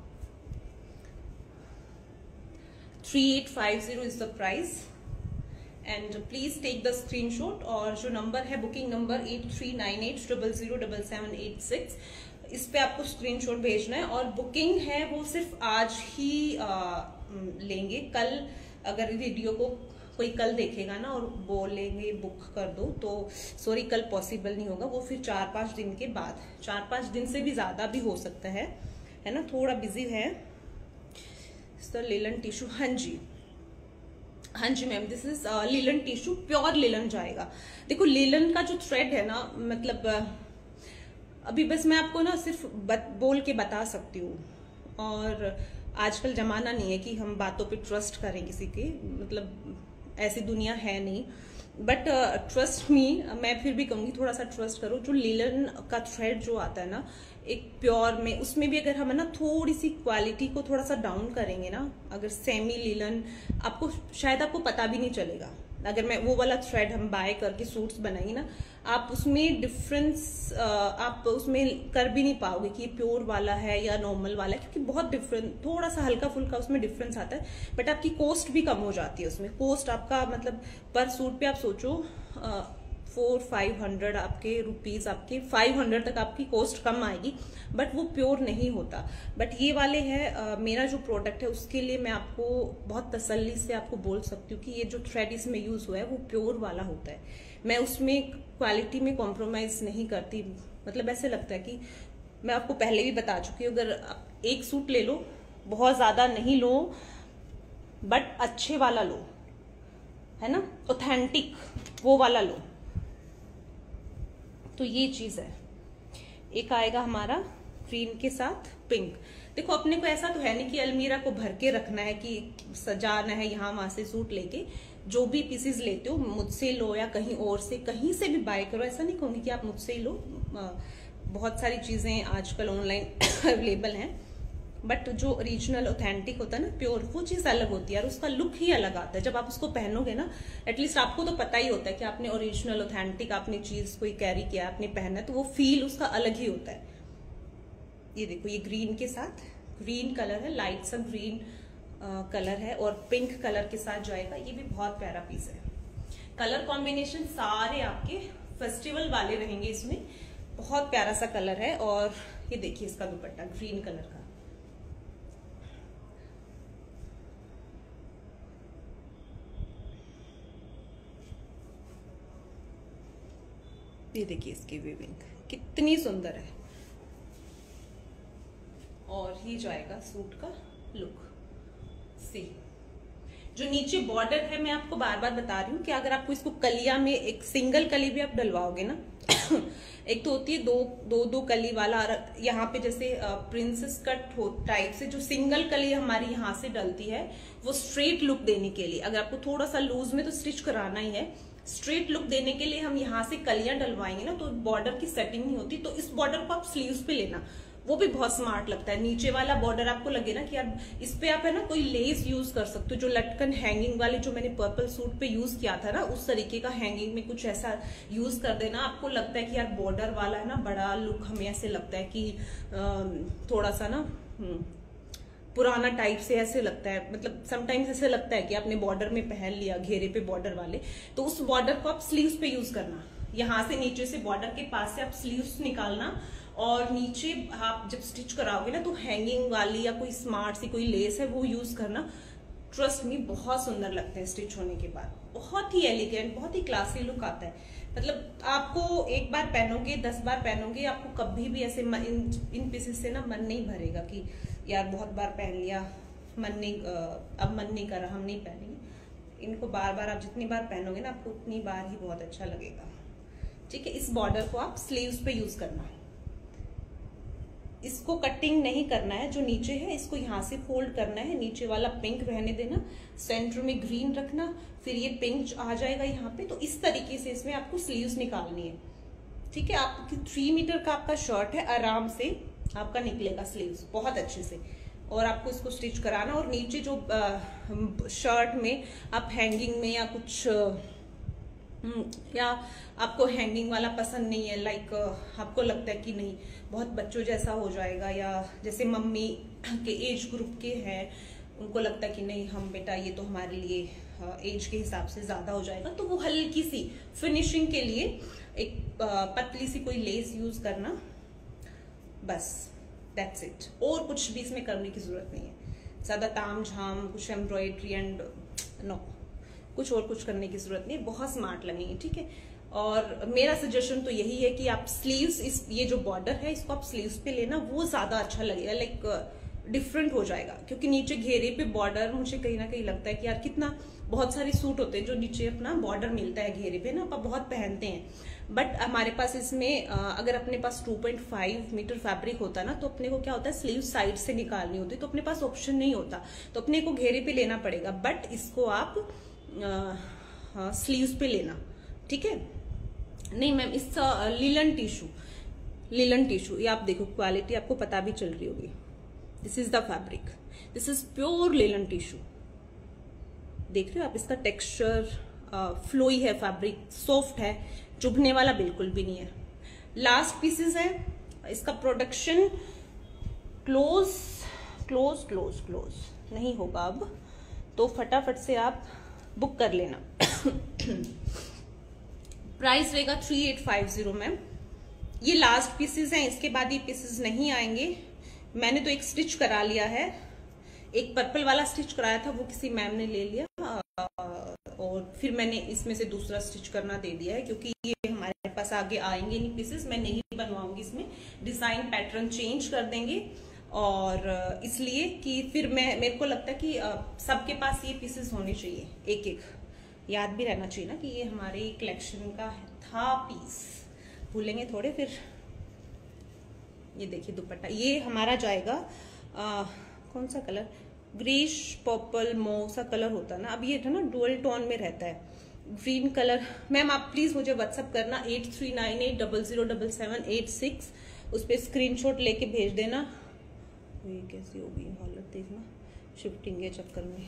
Three eight five zero is the price and please take the screenshot. और जो नंबर है booking number eight three nine eight double zero double seven eight six, इस पे आपको स्क्रीनशॉट भेजना है। और बुकिंग है वो सिर्फ आज ही आ, लेंगे। कल अगर वीडियो को कोई कल देखेगा ना और बोलेंगे बुक कर दो, तो सॉरी कल पॉसिबल नहीं होगा, वो फिर चार पांच दिन के बाद, चार पांच दिन से भी ज्यादा भी हो सकता है, है ना, थोड़ा बिजी है। सर लिलन टिश्यू, हाँ जी हाँ जी ma'am, this is linen tissue, pure linen जाएगा। देखो लिलन का जो थ्रेड है ना, मतलब अभी बस मैं आपको ना सिर्फ बत, बोल के बता सकती हूँ। और आजकल जमाना नहीं है कि हम बातों पे ट्रस्ट करें किसी के, मतलब ऐसी दुनिया है नहीं। बट ट्रस्ट मी, मैं फिर भी कहूंगी थोड़ा सा ट्रस्ट करो। जो लिलन का थ्रेड जो आता है ना एक प्योर में, उसमें भी अगर हम ना थोड़ी सी क्वालिटी को थोड़ा सा डाउन करेंगे ना, अगर सेमी लिलन, आपको शायद आपको पता भी नहीं चलेगा। अगर मैं वो वाला थ्रेड हम बाय करके सूट्स बनाएंगे ना, आप उसमें डिफरेंस आप उसमें कर भी नहीं पाओगे कि ये प्योर वाला है या नॉर्मल वाला है, क्योंकि बहुत डिफरेंट, थोड़ा सा हल्का फुल्का उसमें डिफरेंस आता है। बट आपकी कॉस्ट भी कम हो जाती है उसमें। कॉस्ट आपका मतलब पर सूट पे आप सोचो फोर फाइव हंड्रेड आपके रुपीज, आपके फाइव हंड्रेड तक आपकी कॉस्ट कम आएगी, बट वो प्योर नहीं होता। बट ये वाले है आ, मेरा जो प्रोडक्ट है उसके लिए मैं आपको बहुत तसल्ली से आपको बोल सकती हूँ कि ये जो थ्रेड इसमें यूज हुआ है वो प्योर वाला होता है। मैं उसमें क्वालिटी में कॉम्प्रोमाइज नहीं करती। मतलब ऐसे लगता है कि मैं आपको पहले भी बता चुकी हूँ, अगर आप एक सूट ले लो, बहुत ज्यादा नहीं लो, बट अच्छे वाला लो, है ना, ऑथेंटिक वो वाला लो। तो ये चीज है। एक आएगा हमारा ग्रीन के साथ पिंक। देखो अपने को ऐसा तो है नहीं कि अलमीरा को भर के रखना है कि सजाना है यहाँ वहां से सूट लेके। जो भी पीसेस लेते हो मुझसे लो या कहीं और से, कहीं से भी बाय करो। ऐसा नहीं कहूंगी कि आप मुझसे ही लो, बहुत सारी चीजें आजकल ऑनलाइन अवेलेबल हैं, बट जो ओरिजिनल ऑथेंटिक होता है ना, प्योर, वो चीज अलग होती है और उसका लुक ही अलग आता है। जब आप उसको पहनोगे ना, एटलीस्ट आपको तो पता ही होता है कि आपने ओरिजिनल ऑथेंटिक आपने चीज कोई कैरी किया, आपने पहना, तो वो फील उसका अलग ही होता है। ये देखो ये ग्रीन के साथ, ग्रीन कलर है, लाइट सा ग्रीन कलर है और पिंक कलर के साथ जाएगा। ये भी बहुत प्यारा पीस है। कलर कॉम्बिनेशन सारे आपके फेस्टिवल वाले रहेंगे इसमें। बहुत प्यारा सा कलर है। और ये देखिए इसका दुपट्टा ग्रीन कलर का, ये देखिए इसकी वीविंग कितनी सुंदर है। और ये जाएगा सूट का लुक। सी जो नीचे बॉर्डर है, मैं आपको बार बार बता रही हूँ कि अगर आपको इसको कलिया में एक सिंगल कली भी आप डलवाओगे ना एक तो होती है दो दो दो कली वाला, यहाँ पे जैसे प्रिंसेस कट हो टाइप से जो सिंगल कली हमारी यहाँ से डलती है वो स्ट्रेट लुक देने के लिए, अगर आपको थोड़ा सा लूज में तो स्टिच कराना ही है, स्ट्रेट लुक देने के लिए हम यहाँ से कलियां डलवाएंगे ना तो बॉर्डर की सेटिंग नहीं होती। तो इस बॉर्डर को आप स्लीव्स पे लेना, वो भी बहुत स्मार्ट लगता है। नीचे वाला बॉर्डर आपको लगे ना कि यार इस पे आप है ना कोई लेस यूज कर सकते हो, जो लटकन हैंगिंग वाले जो मैंने पर्पल सूट पे यूज किया था ना उस तरीके का हैंगिंग में कुछ ऐसा यूज कर देना। आपको लगता है कि यार बॉर्डर वाला है ना बड़ा लुक, हमें ऐसे लगता है कि थोड़ा सा ना पुराना टाइप से ऐसे लगता है, मतलब समटाइम्स ऐसे लगता है कि आपने बॉर्डर में पहन लिया घेरे पे बॉर्डर वाले, तो उस बॉर्डर को आप स्लीव्स पे यूज करना। यहाँ से नीचे से बॉर्डर के पास से आप स्लीव्स निकालना और नीचे आप जब स्टिच कराओगे ना तो हैंगिंग वाली या कोई स्मार्ट सी कोई लेस है वो यूज करना। ट्रस्ट मी बहुत सुंदर लगते हैं स्टिच होने के बाद, बहुत ही एलिगेंट, बहुत ही क्लासी लुक आता है। मतलब आपको एक बार पहनोगे, दस बार पहनोगे, आपको कभी भी ऐसे इन, इन पीसेस से ना मन नहीं भरेगा कि यार बहुत बार पहन लिया, मन नहीं, अब मन नहीं कर रहा, हम नहीं पहनेंगे। इनको बार बार आप जितनी बार पहनोगे ना आपको उतनी बार ही बहुत अच्छा लगेगा। ठीक है, इस बॉर्डर को आप स्लीव्स पे यूज करना, इसको कटिंग नहीं करना है। जो नीचे है इसको यहाँ से फोल्ड करना है, नीचे वाला पिंक रहने देना, सेंटर में ग्रीन रखना, फिर ये पिंक आ जाएगा यहाँ पे। तो इस तरीके से इसमें आपको स्लीव्स निकालनी है। ठीक है, आपकी थ्री मीटर का आपका शर्ट है, आराम से आपका निकलेगा स्लीव्स बहुत अच्छे से। और आपको इसको स्टिच कराना, और नीचे जो आ, शर्ट में आप हैंगिंग में या कुछ या आपको हैंगिंग वाला पसंद नहीं है, लाइक आपको लगता है कि नहीं बहुत बच्चों जैसा हो जाएगा, या जैसे मम्मी के एज ग्रुप के हैं उनको लगता है कि नहीं हम बेटा ये तो हमारे लिए एज के हिसाब से ज्यादा हो जाएगा, तो वो हल्की सी फिनिशिंग के लिए एक पतली सी कोई लेस यूज करना, बस दैट्स इट। और कुछ भी इसमें करने की जरूरत नहीं है, ज्यादा ताम झाम कुछ एम्ब्रॉयडरी एंड नो, कुछ और कुछ करने की जरूरत नहीं है, बहुत स्मार्ट लगेंगे। ठीक है, और मेरा सजेशन तो यही है कि आप स्लीव्स, इस ये जो बॉर्डर है इसको आप स्लीव्स पे लेना, वो ज्यादा अच्छा लगेगा, लाइक डिफरेंट हो जाएगा। क्योंकि नीचे घेरे पे बॉर्डर मुझे कहीं ना कहीं लगता है कि यार कितना, बहुत सारे सूट होते हैं जो नीचे अपना बॉर्डर मिलता है घेरे पे ना, आप बहुत पहनते हैं, बट हमारे पास इसमें अगर अपने पास two point five metre fabric होता ना तो अपने को क्या होता है स्लीव साइड से निकालनी होती, तो अपने पास ऑप्शन नहीं होता, तो अपने को घेरे पे लेना पड़ेगा। बट इसको आप स्लीव्स पे लेना। ठीक है, नहीं मैम इस लिलन टिश्यू, लिलन टिश्यू ये आप देखो, क्वालिटी आपको पता भी चल रही होगी। This is the fabric, this is pure linen tissue, देख रहे हो आप, इसका टेक्सचर फ्लोई है, फैब्रिक सॉफ्ट है, चुभने वाला बिल्कुल भी नहीं है। लास्ट पीसेस है, इसका production close close close close नहीं होगा अब, तो फटाफट से आप बुक कर लेना। प्राइस रहेगा three eight five zero ma'am. ये लास्ट पीसेस हैं, इसके बाद ये पीसेस नहीं आएंगे। मैंने तो एक स्टिच करा लिया है, एक पर्पल वाला स्टिच कराया था वो किसी मैम ने ले लिया, और फिर मैंने इसमें से दूसरा स्टिच करना दे दिया है, क्योंकि ये हमारे पास आगे आएंगे नहीं पीसेस, मैं नहीं बनवाऊंगी इसमें, डिजाइन पैटर्न चेंज कर देंगे, और इसलिए कि फिर मैं मेरे को लगता है कि सबके पास ये पीसेस होने चाहिए, एक एक याद भी रहना चाहिए ना कि ये हमारे कलेक्शन का था पीस, भूलेंगे थोड़े फिर। ये देखिए दुपट्टा, ये हमारा जाएगा आ, कौन सा कलर, ग्रीश पर्पल मो सा कलर होता है ना, अब ये ना डुअल टोन में रहता है, ग्रीन कलर। मैम आप प्लीज मुझे व्हाट्सअप करना eight three nine eight double zero double seven eight six, उस पर स्क्रीनशॉट लेके भेज देना। ये कैसी होगी हालत देखना, शिफ्टिंग के चक्कर में।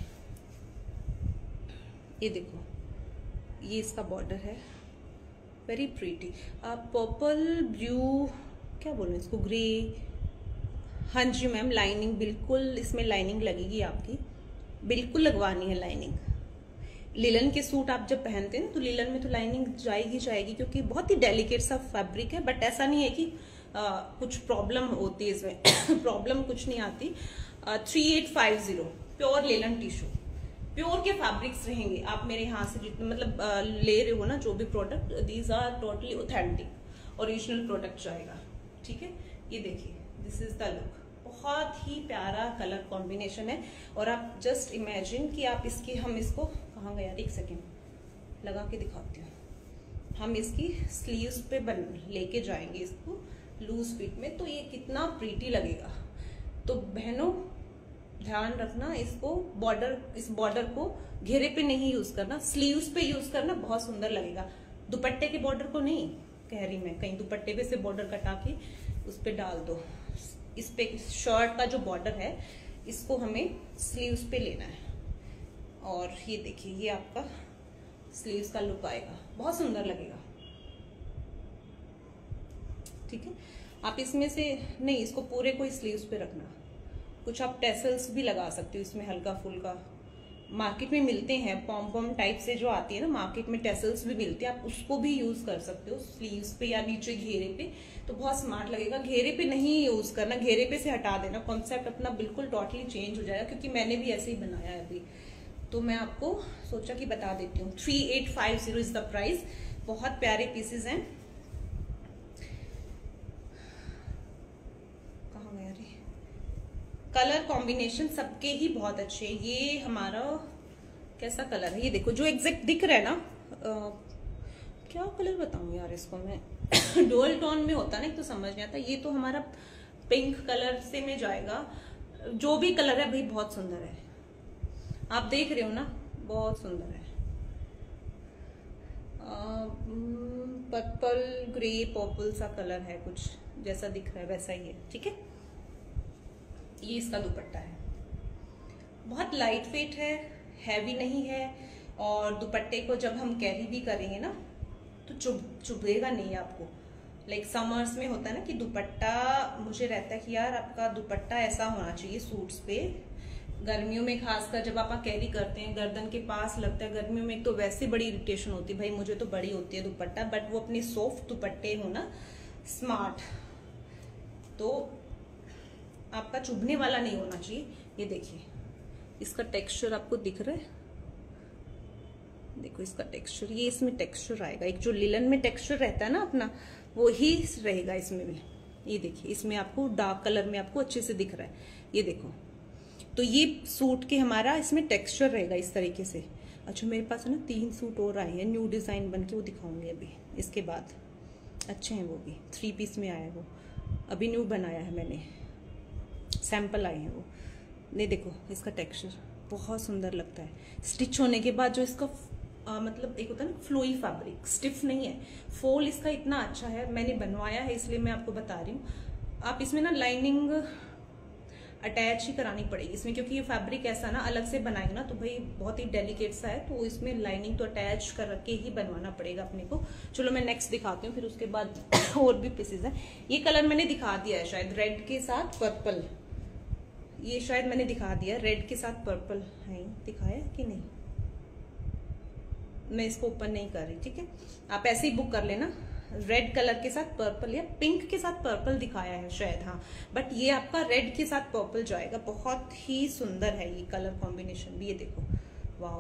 ये देखो, ये इसका बॉर्डर है, वेरी प्रीटी। आप पर्पल ब्लू क्या बोले इसको, ग्रे, हाँ जी मैम लाइनिंग बिल्कुल, इसमें लाइनिंग लगेगी आपकी, बिल्कुल लगवानी है लाइनिंग। लिलन के सूट आप जब पहनते हैं तो लिलन में तो लाइनिंग जाएगी जाएगी क्योंकि बहुत ही डेलिकेट सा फैब्रिक है, बट ऐसा नहीं है कि आ, कुछ प्रॉब्लम होती है इसमें प्रॉब्लम कुछ नहीं आती। Three eight five zero pure linen tissue, pure के फैब्रिक्स रहेंगे। आप मेरे यहाँ से जितने मतलब आ, ले रहे हो ना जो भी product, these are totally authentic original product जाएगा, ठीक है। ये देखिए, दिस इज द लुक, बहुत ही प्यारा कलर कॉम्बिनेशन है। और आप जस्ट इमेजिन कि आप इसकी, हम इसको कहाँ गया, एक सेकेंड लगा के दिखाती हूँ। हम इसकी स्लीव्स पे बन लेके जाएंगे इसको लूज फिट में, तो ये कितना प्रीटी लगेगा। तो बहनों ध्यान रखना, इसको बॉर्डर, इस बॉर्डर को घेरे पे नहीं यूज करना, स्लीव्स पे यूज करना, बहुत सुंदर लगेगा। दुपट्टे के बॉर्डर को नहीं कह रही मैं, कहीं दुपट्टे पे से बॉर्डर कटा के उस पे डाल दो। इस पे शर्ट का जो बॉर्डर है इसको हमें स्लीव्स पे लेना है। और ये देखिए, ये आपका स्लीव्स का लुक आएगा, बहुत सुंदर लगेगा, ठीक है। आप इसमें से नहीं, इसको पूरे को स्लीव्स पे रखना। कुछ आप टेसल्स भी लगा सकते हो इसमें, हल्का फुल्का मार्केट में मिलते हैं, पॉम पॉम टाइप से जो आती है ना मार्केट में, टेसल्स भी मिलते हैं, आप उसको भी यूज कर सकते हो स्लीव्स पे या नीचे घेरे पे, तो बहुत स्मार्ट लगेगा। घेरे पे नहीं यूज करना, घेरे पे से हटा देना, कॉन्सेप्ट अपना बिल्कुल टोटली चेंज हो जाएगा, क्योंकि मैंने भी ऐसे ही बनाया है अभी, तो मैं आपको सोचा कि बता देती हूँ। Three eight five zero is the price, बहुत प्यारे पीसेज हैं। कहाँ गया रे, कलर कॉम्बिनेशन सबके ही बहुत अच्छे हैं। ये हमारा कैसा कलर है, ये देखो जो एग्जैक्ट दिख रहा है ना, आ, क्या कलर बताऊं यार इसको मैं डुअल टोन में होता ना तो समझ नहीं आता। ये तो हमारा पिंक कलर से में जाएगा, जो भी कलर है भाई बहुत सुंदर है, आप देख रहे हो ना, बहुत सुंदर है। पर्पल ग्रे पर्पल सा कलर है, कुछ जैसा दिख रहा है वैसा ही है, ठीक है। ये इसका दुपट्टा है, बहुत लाइट वेट है, हैवी नहीं है, और दुपट्टे को जब हम कैरी भी करेंगे ना तो चुभ चुभेगा नहीं आपको। लाइक समर्स में होता है ना कि दुपट्टा, मुझे रहता है कि यार आपका दुपट्टा ऐसा होना चाहिए सूट्स पे। गर्मियों में खासकर जब आप कैरी करते हैं, गर्दन के पास लगता है, गर्मियों में तो वैसे बड़ी इरिटेशन होती है भाई, मुझे तो बड़ी होती है दुपट्टा, बट वो अपने सॉफ्ट दुपट्टे हो ना, स्मार्ट, तो आपका चुभने वाला नहीं होना चाहिए। ये देखिए इसका टेक्सचर आपको दिख रहा है, देखो इसका टेक्सचर, ये इसमें टेक्सचर आएगा, एक जो लिलन में टेक्सचर रहता है ना अपना, वो ही रहेगा इसमें भी। ये देखिए इसमें आपको डार्क कलर में आपको अच्छे से दिख रहा है, ये देखो। तो ये सूट के हमारा इसमें टेक्सचर रहेगा इस तरीके से। अच्छा मेरे पास है ना तीन सूट और आए हैं न्यू डिजाइन बन के, वो दिखाऊंगी अभी इसके बाद, अच्छे हैं वो भी, थ्री पीस में आया है वो, अभी न्यू बनाया है मैंने, सैंपल आए हैं वो। नहीं देखो इसका टेक्सचर बहुत सुंदर लगता है, स्टिच होने के बाद जो इसका आ, मतलब एक होता है ना फ्लोई फैब्रिक, स्टिफ नहीं है, फोल इसका इतना अच्छा है, मैंने बनवाया है इसलिए मैं आपको बता रही हूँ। आप इसमें ना लाइनिंग अटैच ही करानी पड़ेगी इसमें, क्योंकि ये फैब्रिक ऐसा ना अलग से बनाएंगे ना तो भाई बहुत ही डेलिकेट सा है, तो इसमें लाइनिंग तो अटैच करके ही बनवाना पड़ेगा अपने को। चलो मैं नेक्स्ट दिखाती हूँ, फिर उसके बाद और भी पीसेज है। ये कलर मैंने दिखा दिया है शायद, रेड के साथ पर्पल, ये शायद मैंने दिखा दिया रेड के साथ पर्पल है, दिखाया कि नहीं, मैं इसको ओपन नहीं कर रही, ठीक है। आप ऐसे ही बुक कर लेना, रेड कलर के साथ पर्पल या पिंक के साथ पर्पल दिखाया है शायद, हाँ, बट ये आपका रेड के साथ पर्पल जाएगा, बहुत ही सुंदर है ये कलर कॉम्बिनेशन भी। ये देखो वाह,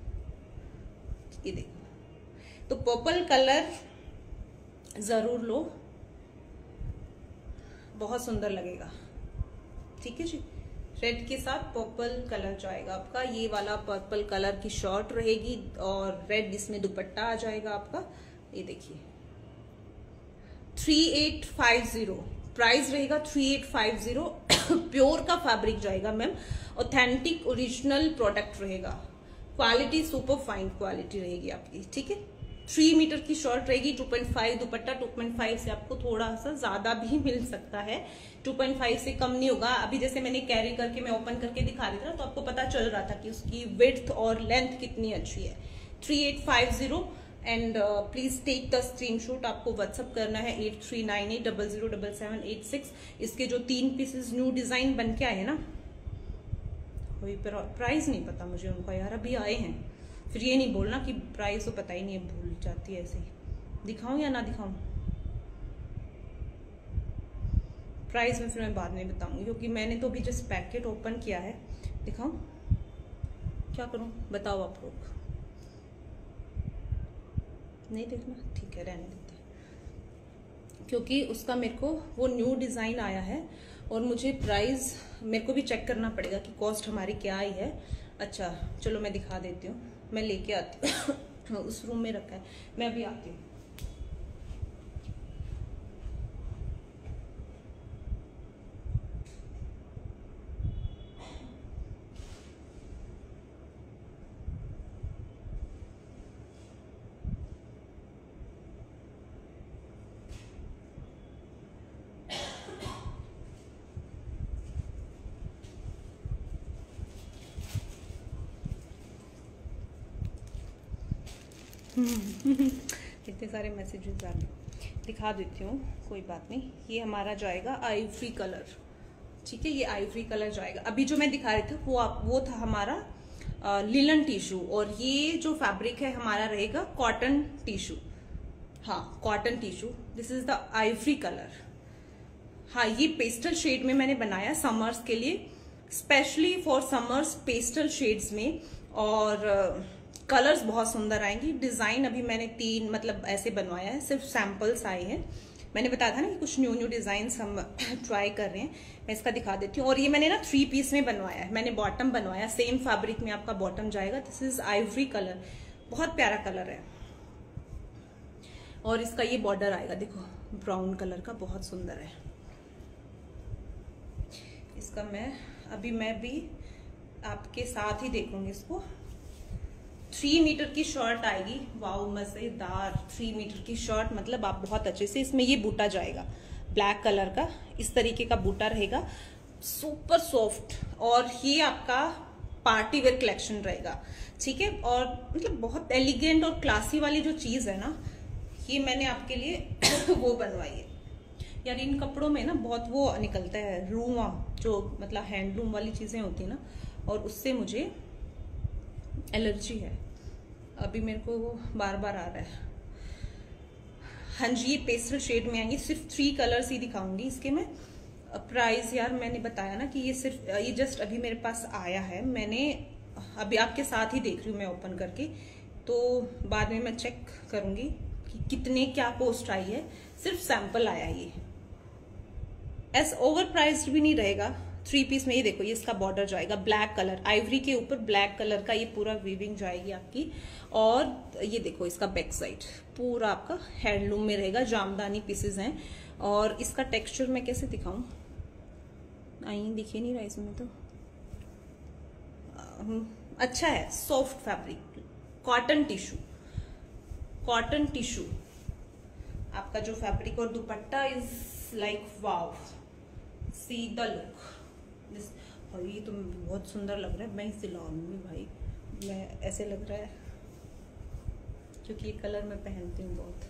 ये देखो, तो पर्पल कलर जरूर लो, बहुत सुंदर लगेगा, ठीक है जी। रेड के साथ पर्पल कलर जाएगा आपका, ये वाला पर्पल कलर की शर्ट रहेगी और रेड इसमें दुपट्टा आ जाएगा आपका। ये देखिए three eight five zero price रहेगा, three eight five zero pure का फैब्रिक जाएगा मैम, ऑथेंटिक ओरिजिनल प्रोडक्ट रहेगा, क्वालिटी सुपर फाइन क्वालिटी रहेगी आपकी, ठीक है। थ्री मीटर की शर्ट रहेगी, टू पॉइंट फाइव दुपट्टा, टू पॉइंट फाइव से आपको थोड़ा सा ज्यादा भी मिल सकता है, टू पॉइंट फाइव से कम नहीं होगा। अभी जैसे मैंने कैरी करके मैं ओपन करके दिखा रही था तो आपको पता चल रहा था कि उसकी विड्थ और लेंथ कितनी अच्छी है। Three eight five zero and please take the screenshot, आपको व्हाट्सअप करना है eight three nine eight double zero double seven eight six. इसके जो तीन पीसेस न्यू डिजाइन बन के आए हैं ना, वही प्राइस नहीं पता मुझे उनका यार, अभी आए हैं, फिर ये नहीं बोलना कि प्राइस तो पता ही नहीं है, भूल जाती है ऐसे ही। दिखाऊं या ना दिखाऊं? प्राइस में फिर मैं बाद में बताऊंगी, क्योंकि मैंने तो अभी जस्ट पैकेट ओपन किया है। दिखाऊं? क्या करूं बताओ आप लोग? नहीं देखना? ठीक है, रहने देते हैं, क्योंकि उसका मेरे को वो न्यू डिज़ाइन आया है और मुझे प्राइस मेरे को भी चेक करना पड़ेगा कि कॉस्ट हमारी क्या आई है। अच्छा चलो मैं दिखा देती हूँ, मैं लेके आती हूँ उस रूम में रखा है, मैं अभी आती हूँ। इतने सारे मैसेजेस आ गए, दिखा देती हूँ, कोई बात नहीं। ये हमारा जाएगा आइवरी कलर, ठीक है, ये आइवरी कलर जाएगा। अभी जो मैं दिखा रही थी वो आप वो था हमारा लिलन टिश्यू, और ये जो फैब्रिक है हमारा रहेगा कॉटन टिश्यू। हाँ cotton tissue, this is the ivory colour. हाँ ये पेस्टल शेड में मैंने बनाया समर्स के लिए, specially for summers pastel shades में, और कलर्स uh, बहुत सुंदर आएंगी। डिजाइन अभी मैंने तीन मतलब ऐसे बनवाया है, सिर्फ सैंपल्स आए हैं। मैंने बताया था ना कि कुछ न्यू न्यू डिजाइन्स हम ट्राई कर रहे हैं, मैं इसका दिखा देती हूँ। और ये मैंने ना थ्री पीस में बनवाया है, मैंने बॉटम बनवाया, सेम फैब्रिक में आपका बॉटम जाएगा। दिस इज आइवरी कलर, बहुत प्यारा कलर है। और इसका ये बॉर्डर आएगा, देखो ब्राउन कलर का, बहुत सुंदर है। इसका मैं अभी मैं भी आपके साथ ही देखूंगी इसको। थ्री मीटर की शर्ट आएगी, वाओ मजेदार। थ्री मीटर की शर्ट मतलब आप बहुत अच्छे से, इसमें ये बूटा जाएगा ब्लैक कलर का, इस तरीके का बूटा रहेगा, सुपर सॉफ्ट। और ये आपका पार्टी वेयर कलेक्शन रहेगा, ठीक है। और मतलब बहुत एलिगेंट और क्लासी वाली जो चीज है ना, ये मैंने आपके लिए वो बनवाई है यार। इन कपड़ों में ना बहुत वो निकलता है रूआ, जो मतलब हैंडलूम वाली चीजें होती है ना, और उससे मुझे एलर्जी है, अभी मेरे को वो बार बार आ रहा है। हाँ जी, ये पेस्टल शेड में आएंगे, सिर्फ थ्री कलर्स ही दिखाऊंगी इसके मैं। प्राइस यार मैंने बताया ना कि ये सिर्फ ये जस्ट अभी मेरे पास आया है, मैंने अभी आपके साथ ही देख रही हूँ मैं ओपन करके, तो बाद में मैं चेक करूंगी कि कितने क्या कॉस्ट आई है। सिर्फ सैंपल आया ये, एस ओवर प्राइस्ड भी नहीं रहेगा। थ्री पीस में ये देखो, ये इसका बॉर्डर जाएगा ब्लैक कलर, आइवरी के ऊपर ब्लैक कलर का ये पूरा वीविंग जाएगी आपकी। और ये देखो इसका बैक साइड पूरा आपका हैंडलूम में रहेगा, जामदानी पीसेस हैं। और इसका टेक्सचर मैं कैसे दिखाऊं, आई दिखे नहीं रहा इसमें तो। अच्छा है, soft fabric, cotton tissue, cotton tissue आपका जो फैब्रिक। और दुपट्टा is like wow, see the look. भाई तो बहुत सुंदर लग रहा है, मैं इसे लाऊंगी भाई, मैं ऐसे लग रहा है क्योंकि ये कलर मैं पहनती हूँ बहुत।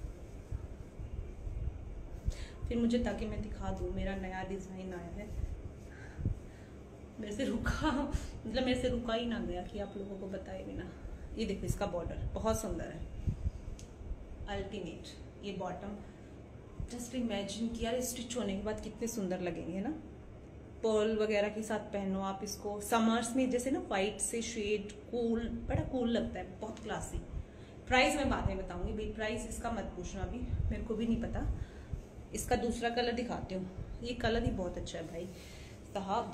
फिर मुझे ताकि मैं दिखा दूँ मेरा नया डिजाइन आया है, मेरे से रुका मतलब मेरे से रुका ही ना गया कि आप लोगों को बताए बिना। ये देखो इसका बॉर्डर बहुत सुंदर है, अल्टीमेट। ये बॉटम जस्ट इमेजिन किया स्टिच होने के बाद कितने सुंदर लगेंगे ना, पर्ल वगैरह के साथ पहनो आप इसको समर्स में, जैसे ना व्हाइट से शेड, कूल, बड़ा कूल लगता है, बहुत क्लासी। प्राइस मैं बाद में बताऊंगी भाई, प्राइस इसका मत पूछना अभी, मेरे को भी नहीं पता। इसका दूसरा कलर दिखाती हूँ, ये कलर ही बहुत अच्छा है भाई साहब,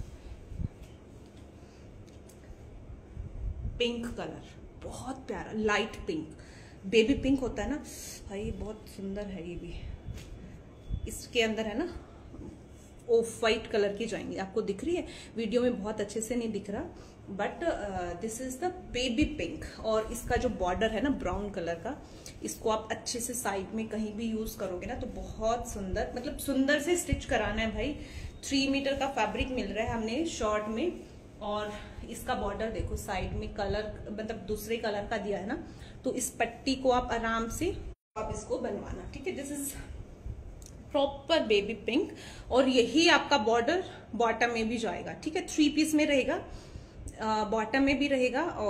पिंक कलर, बहुत प्यारा लाइट पिंक, बेबी पिंक होता है ना भाई, बहुत सुंदर है ये भी। इसके अंदर है ना ऑफ वाइट कलर की जाएंगी, आपको दिख रही है वीडियो में बहुत अच्छे से नहीं दिख रहा, but this is the baby pink. और इसका जो बॉर्डर है ना ब्राउन कलर का, इसको आप अच्छे से साइड में कहीं भी यूज करोगे ना तो बहुत सुंदर, मतलब सुंदर से स्टिच कराना है भाई। थ्री मीटर का फैब्रिक मिल रहा है हमने शॉर्ट में, और इसका बॉर्डर देखो साइड में कलर मतलब दूसरे कलर का दिया है ना, तो इस पट्टी को आप आराम से आप इसको बनवाना, ठीक है। This is proper baby pink, और यही आपका बॉर्डर बॉटम में भी जाएगा, ठीक है। थ्री पीस में रहेगा, बॉटम में भी रहेगा और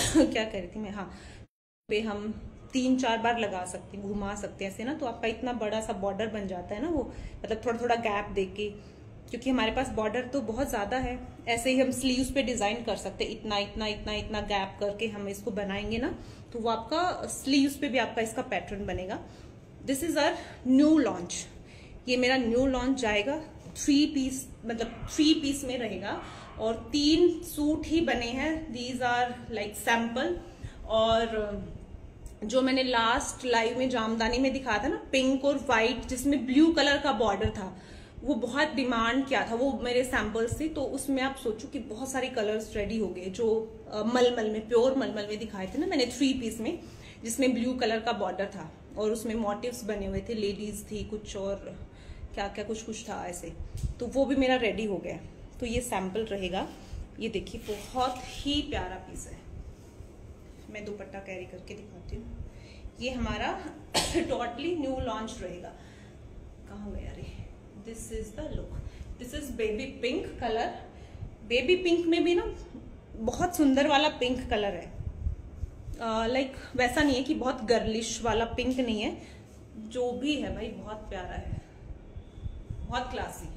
क्या कह रही थी मैं, हाँ, पे हम तीन चार बार लगा सकते हैं, घुमा सकते हैं ऐसे ना, तो आपका इतना बड़ा सा बॉर्डर बन जाता है ना वो, मतलब थोड़ा थोड़ा गैप देके, क्योंकि हमारे पास बॉर्डर तो बहुत ज्यादा है। ऐसे ही हम स्लीव्स पे डिजाइन कर सकते हैं, इतना इतना इतना इतना गैप करके हम इसको बनाएंगे ना, तो वो आपका स्लीव्स पे भी आपका इसका पैटर्न बनेगा। This is our new launch, ये मेरा न्यू लॉन्च जाएगा, थ्री पीस मतलब थ्री पीस में रहेगा, और तीन सूट ही बने हैं, दीज आर लाइक सैंपल। और जो मैंने लास्ट लाइव में जामदानी में दिखाया था ना, पिंक और व्हाइट जिसमें ब्लू कलर का बॉर्डर था, वो बहुत डिमांड किया था, वो मेरे सैंपल्स थे, तो उसमें आप सोचो कि बहुत सारे कलर्स रेडी हो गए, जो आ, मलमल में, प्योर मलमल में दिखाए थे ना मैंने थ्री पीस में, जिसमें ब्लू कलर का बॉर्डर था और उसमें मोटिव्स बने हुए थे, लेडीज थी कुछ और क्या क्या कुछ कुछ था ऐसे, तो वो भी मेरा रेडी हो गया। तो ये सैंपल रहेगा, ये देखिए बहुत ही प्यारा पीस है। मैं दुपट्टा कैरी करके दिखाती हूँ, ये हमारा टोटली न्यू लॉन्च रहेगा। कहाँ गया रे, this is the look, this is baby pink colour. Baby pink में भी ना बहुत सुंदर वाला पिंक कलर है, लाइक uh, like, वैसा नहीं है कि बहुत गर्लिश वाला पिंक नहीं है, जो भी है भाई बहुत प्यारा है, बहुत क्लासी।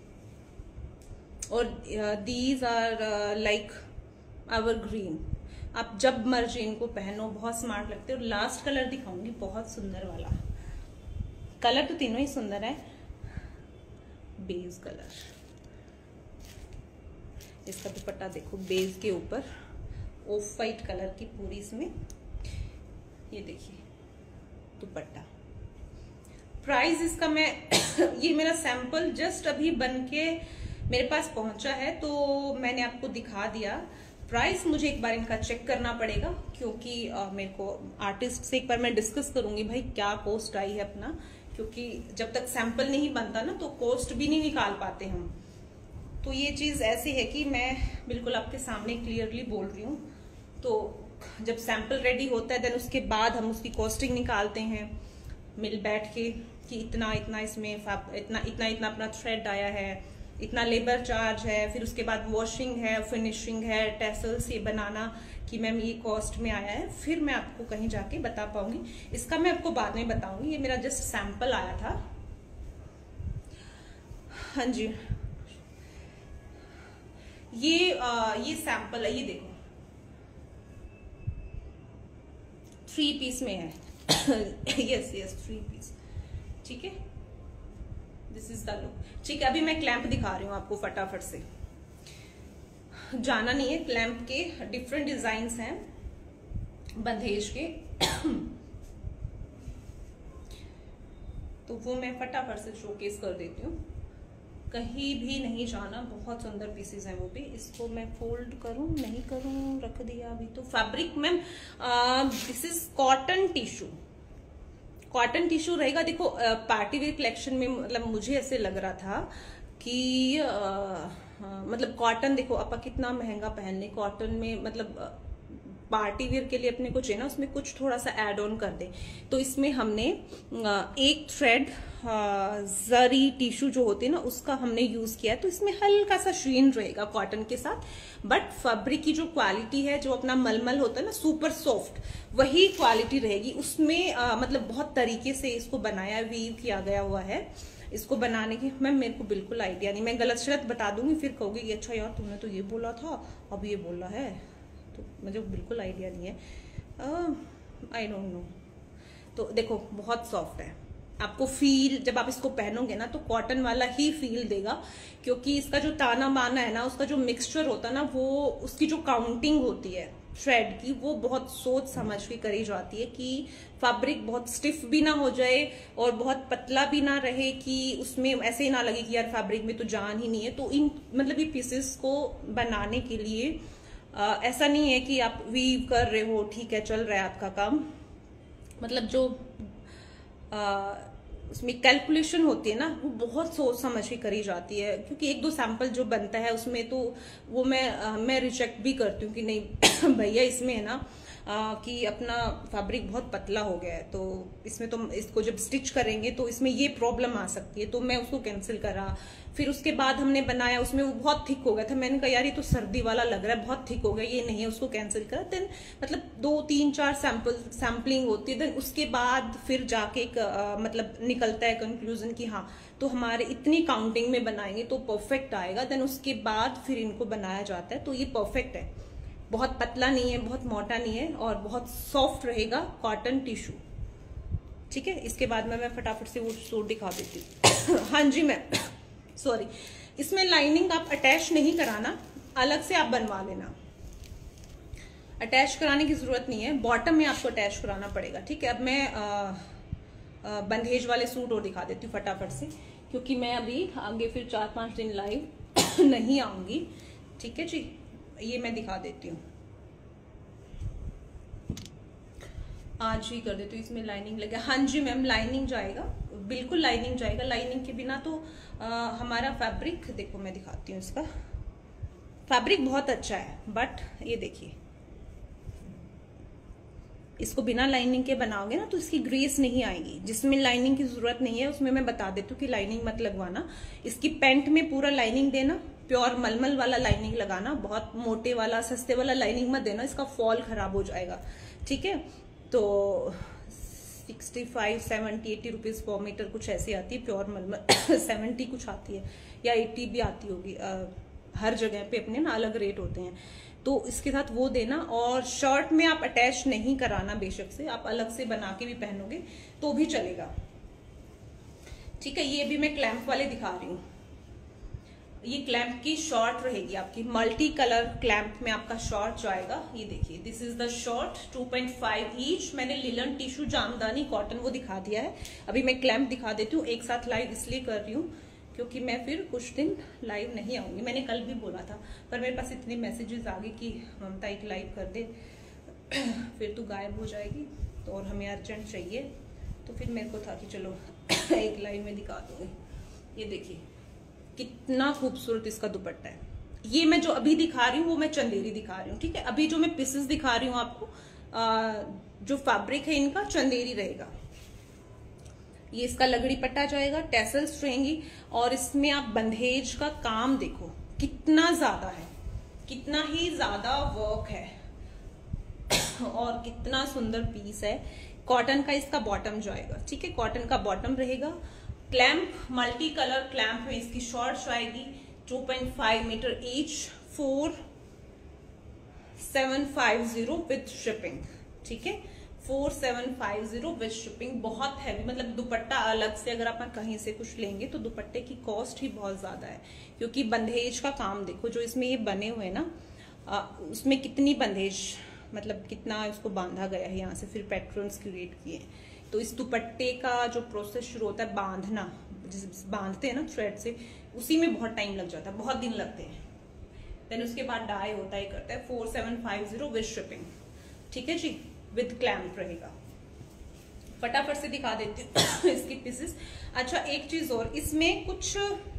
और these are like our green, आप जब मर्जी इनको पहनो, बहुत स्मार्ट लगते हैं। और लास्ट कलर दिखाऊंगी, बहुत सुंदर वाला कलर, तो तीनों ही सुंदर है, बेज कलर। इसका दुपट्टा देखो, बेज के ऊपर ऑफ वाइट कलर की पूरी इसमें, ये देखिए दुपट्टा। प्राइस इसका मैं ये मेरा सैंपल जस्ट अभी बन के मेरे पास पहुंचा है, तो मैंने आपको दिखा दिया। प्राइस मुझे एक बार इनका चेक करना पड़ेगा, क्योंकि आ, मेरे को आर्टिस्ट से एक बार मैं डिस्कस करूंगी भाई क्या कॉस्ट आई है अपना, क्योंकि जब तक सैंपल नहीं बनता ना तो कॉस्ट भी नहीं निकाल पाते हम। तो ये चीज ऐसी है कि मैं बिल्कुल आपके सामने क्लियरली बोल रही हूँ। तो जब सैंपल रेडी होता है देन उसके बाद हम उसकी कॉस्टिंग निकालते हैं मिल बैठ के, कि इतना इतना इसमें इतना इतना इतना अपना थ्रेड आया है, इतना लेबर चार्ज है, फिर उसके बाद वॉशिंग है, फिनिशिंग है, टेसल्स ये बनाना, कि मैम ये कॉस्ट में आया है, फिर मैं आपको कहीं जाके बता पाऊंगी। इसका मैं आपको बाद में बताऊंगी, ये मेरा जस्ट सैंपल आया था। हाँ जी, ये आ, ये सैंपल है, ये देखो थ्री पीस में है। यस यस थ्री पीस, ठीक है, दिस इज द लुक। ठीक है, अभी मैं क्लैंप दिखा रही हूँ आपको फटाफट से, जाना नहीं है। क्लैंप के डिफरेंट डिजाइन्स हैं बंधेज के, तो वो मैं फटाफट से शोकेस कर देती हूँ, कहीं भी नहीं जाना। बहुत सुंदर पीसेस हैं वो भी। इसको मैं फोल्ड करूं नहीं करूं, रख दिया अभी तो। Fabric ma'am this is cotton tissue, cotton tissue रहेगा। देखो पार्टी वेयर कलेक्शन में मतलब मुझे ऐसे लग रहा था कि आ, आ, मतलब कॉटन देखो अपा कितना महंगा पहनने, कॉटन में मतलब पार्टी वेयर के लिए अपने को चाहिए ना उसमें कुछ थोड़ा सा ऐड ऑन कर दे, तो इसमें हमने एक थ्रेड जरी टिश्यू जो होते हैं ना उसका हमने यूज किया है, तो इसमें हल्का सा श्रीन रहेगा कॉटन के साथ, बट फैब्रिक की जो क्वालिटी है जो अपना मलमल होता है ना सुपर सॉफ्ट, वही क्वालिटी रहेगी उसमें। आ, मतलब बहुत तरीके से इसको बनाया वीव किया गया हुआ है। इसको बनाने की मैम मेरे को बिल्कुल आइडिया नहीं, मैं गलत शलत बता दूंगी फिर कहोगे कि अच्छा यार तुमने तो ये बोला था अब ये बोला है, तो मुझे बिल्कुल आइडिया नहीं है, आई डोंट नो। तो देखो बहुत सॉफ्ट है, आपको फील जब आप इसको पहनोगे ना तो कॉटन वाला ही फील देगा, क्योंकि इसका जो ताना बाना है ना उसका जो मिक्सचर होता है ना वो उसकी जो काउंटिंग होती है थ्रेड की वो बहुत सोच समझ के करी जाती है कि फैब्रिक बहुत स्टिफ भी ना हो जाए और बहुत पतला भी ना रहे, कि उसमें ऐसे ही ना लगे कि यार फैब्रिक में तो जान ही नहीं है। तो इन मतलब ये पीसेस को बनाने के लिए आ, ऐसा नहीं है कि आप वीव कर रहे हो ठीक है चल रहा है आपका काम, मतलब जो आ, उसमें कैलकुलेशन होती है ना वो बहुत सोच समझ के करी जाती है। क्योंकि एक दो सैंपल जो बनता है उसमें तो वो मैं आ, मैं रिजेक्ट भी करती हूँ कि नहीं भैया इसमें है ना आ, कि अपना फैब्रिक बहुत पतला हो गया है, तो इसमें तो इसको जब स्टिच करेंगे तो इसमें ये प्रॉब्लम आ सकती है, तो मैं उसको कैंसिल करा। फिर उसके बाद हमने बनाया, उसमें वो बहुत थिक हो गया था, मैंने कहा यार ये तो सर्दी वाला लग रहा है, बहुत थिक हो गया, ये नहीं है, उसको कैंसिल करा। देन मतलब दो तीन चार सैंपल सैम्पलिंग होती है, देन उसके बाद फिर जाके एक आ, मतलब निकलता है कंक्लूजन कि हाँ तो हमारे इतनी काउंटिंग में बनाएंगे तो परफेक्ट आएगा। देन उसके बाद फिर इनको बनाया जाता है, तो ये परफेक्ट है, बहुत पतला नहीं है, बहुत मोटा नहीं है, और बहुत सॉफ्ट रहेगा कॉटन टिश्यू। ठीक है, इसके बाद में मैं फटाफट से वो सूट दिखा देती हूँ। हाँ जी मैम, सॉरी, इसमें लाइनिंग आप अटैच नहीं कराना, अलग से आप बनवा लेना, अटैच कराने की जरूरत नहीं है, बॉटम में आपको अटैच कराना पड़ेगा। ठीक है, अब मैं आ, आ, बंदेज वाले सूट और दिखा देती हूँ फटाफट से, क्योंकि मैं अभी आगे फिर चार पांच दिन लाइव नहीं आऊंगी। ठीक है जी, ये मैं दिखा देती हूँ, आज ही कर देती हूँ। इसमें लाइनिंग लगे, हाँ जी मैम लाइनिंग जाएगा, बिल्कुल लाइनिंग जाएगा, लाइनिंग के बिना तो आ, हमारा फैब्रिक देखो, मैं दिखाती हूँ, इसका फैब्रिक बहुत अच्छा है, बट ये देखिए इसको बिना लाइनिंग के बनाओगे ना तो इसकी ग्रेस नहीं आएगी। जिसमें लाइनिंग की जरूरत नहीं है उसमें मैं बता देती हूँ कि लाइनिंग मत लगवाना। इसकी पैंट में पूरा लाइनिंग देना, प्योर मलमल वाला लाइनिंग लगाना, बहुत मोटे वाला सस्ते वाला लाइनिंग मत देना, इसका फॉल खराब हो जाएगा। ठीक है, तो sixty five seventy eighty rupees per metre कुछ ऐसी आती है प्योर मलमल सेवेंटी कुछ आती है या एट्टी भी आती होगी, हर जगह पे अपने ना अलग रेट होते हैं, तो इसके साथ वो देना। और शर्ट में आप अटैच नहीं कराना, बेशक से आप अलग से बना के भी पहनोगे तो भी चलेगा। ठीक है, ये भी मैं क्लैंप वाले दिखा रही हूँ, ये क्लैंप की शॉर्ट रहेगी आपकी, मल्टी कलर क्लैंप में आपका शॉर्ट जाएगा। ये देखिए, this is the short, two point five each. मैंने लिलन टिश्यू जामदानी कॉटन वो दिखा दिया है, अभी मैं क्लैंप दिखा देती हूँ। एक साथ लाइव इसलिए कर रही हूँ क्योंकि मैं फिर कुछ दिन लाइव नहीं आऊंगी, मैंने कल भी बोला था, पर मेरे पास इतने मैसेजेस आ गए कि ममता एक लाइव कर दे फिर तू गायब हो जाएगी, तो और हमें अर्जेंट चाहिए, तो फिर मेरे को था कि चलो एक लाइव में दिखा दूंगी। ये देखिए कितना खूबसूरत इसका दुपट्टा है। ये मैं जो अभी दिखा रही हूँ वो मैं चंदेरी दिखा रही हूँ। ठीक है, अभी जो मैं पीसेस दिखा रही हूँ आपको, आ, जो फैब्रिक है इनका चंदेरी रहेगा। ये इसका लगड़ी पट्टा जाएगा, टेसल्स रहेंगी, और इसमें आप बंधेज का काम देखो कितना ज्यादा है, कितना ही ज्यादा वर्क है और कितना सुंदर पीस है। कॉटन का इसका बॉटम जाएगा। ठीक है, कॉटन का बॉटम रहेगा, क्लैंप मल्टी कलर क्लैंप में इसकी शॉर्ट्स आएगी, two point five metre each, four seven five zero with shipping. ठीक है, four seven five zero with shipping. बहुत हैवी, मतलब दुपट्टा अलग से अगर आप कहीं से कुछ लेंगे तो दुपट्टे की कॉस्ट ही बहुत ज्यादा है, क्योंकि बंधेज का काम देखो जो इसमें ये बने हुए ना, आ, उसमें कितनी बंधेज, मतलब कितना उसको बांधा गया है, यहाँ से फिर पैटर्न्स क्रिएट किए। तो इस दुपट्टे का जो प्रोसेस शुरू होता है बांधना, जिस बांधते हैं ना थ्रेड से, उसी में बहुत टाइम लग जाता है, बहुत दिन लगते हैं। देन उसके बाद डाई होता है, करता है four seven five zero with shipping. ठीक है जी, विद क्लैंप रहेगा। फटाफट से दिखा देती हूँ इसकी पीसेस। अच्छा एक चीज और, इसमें कुछ,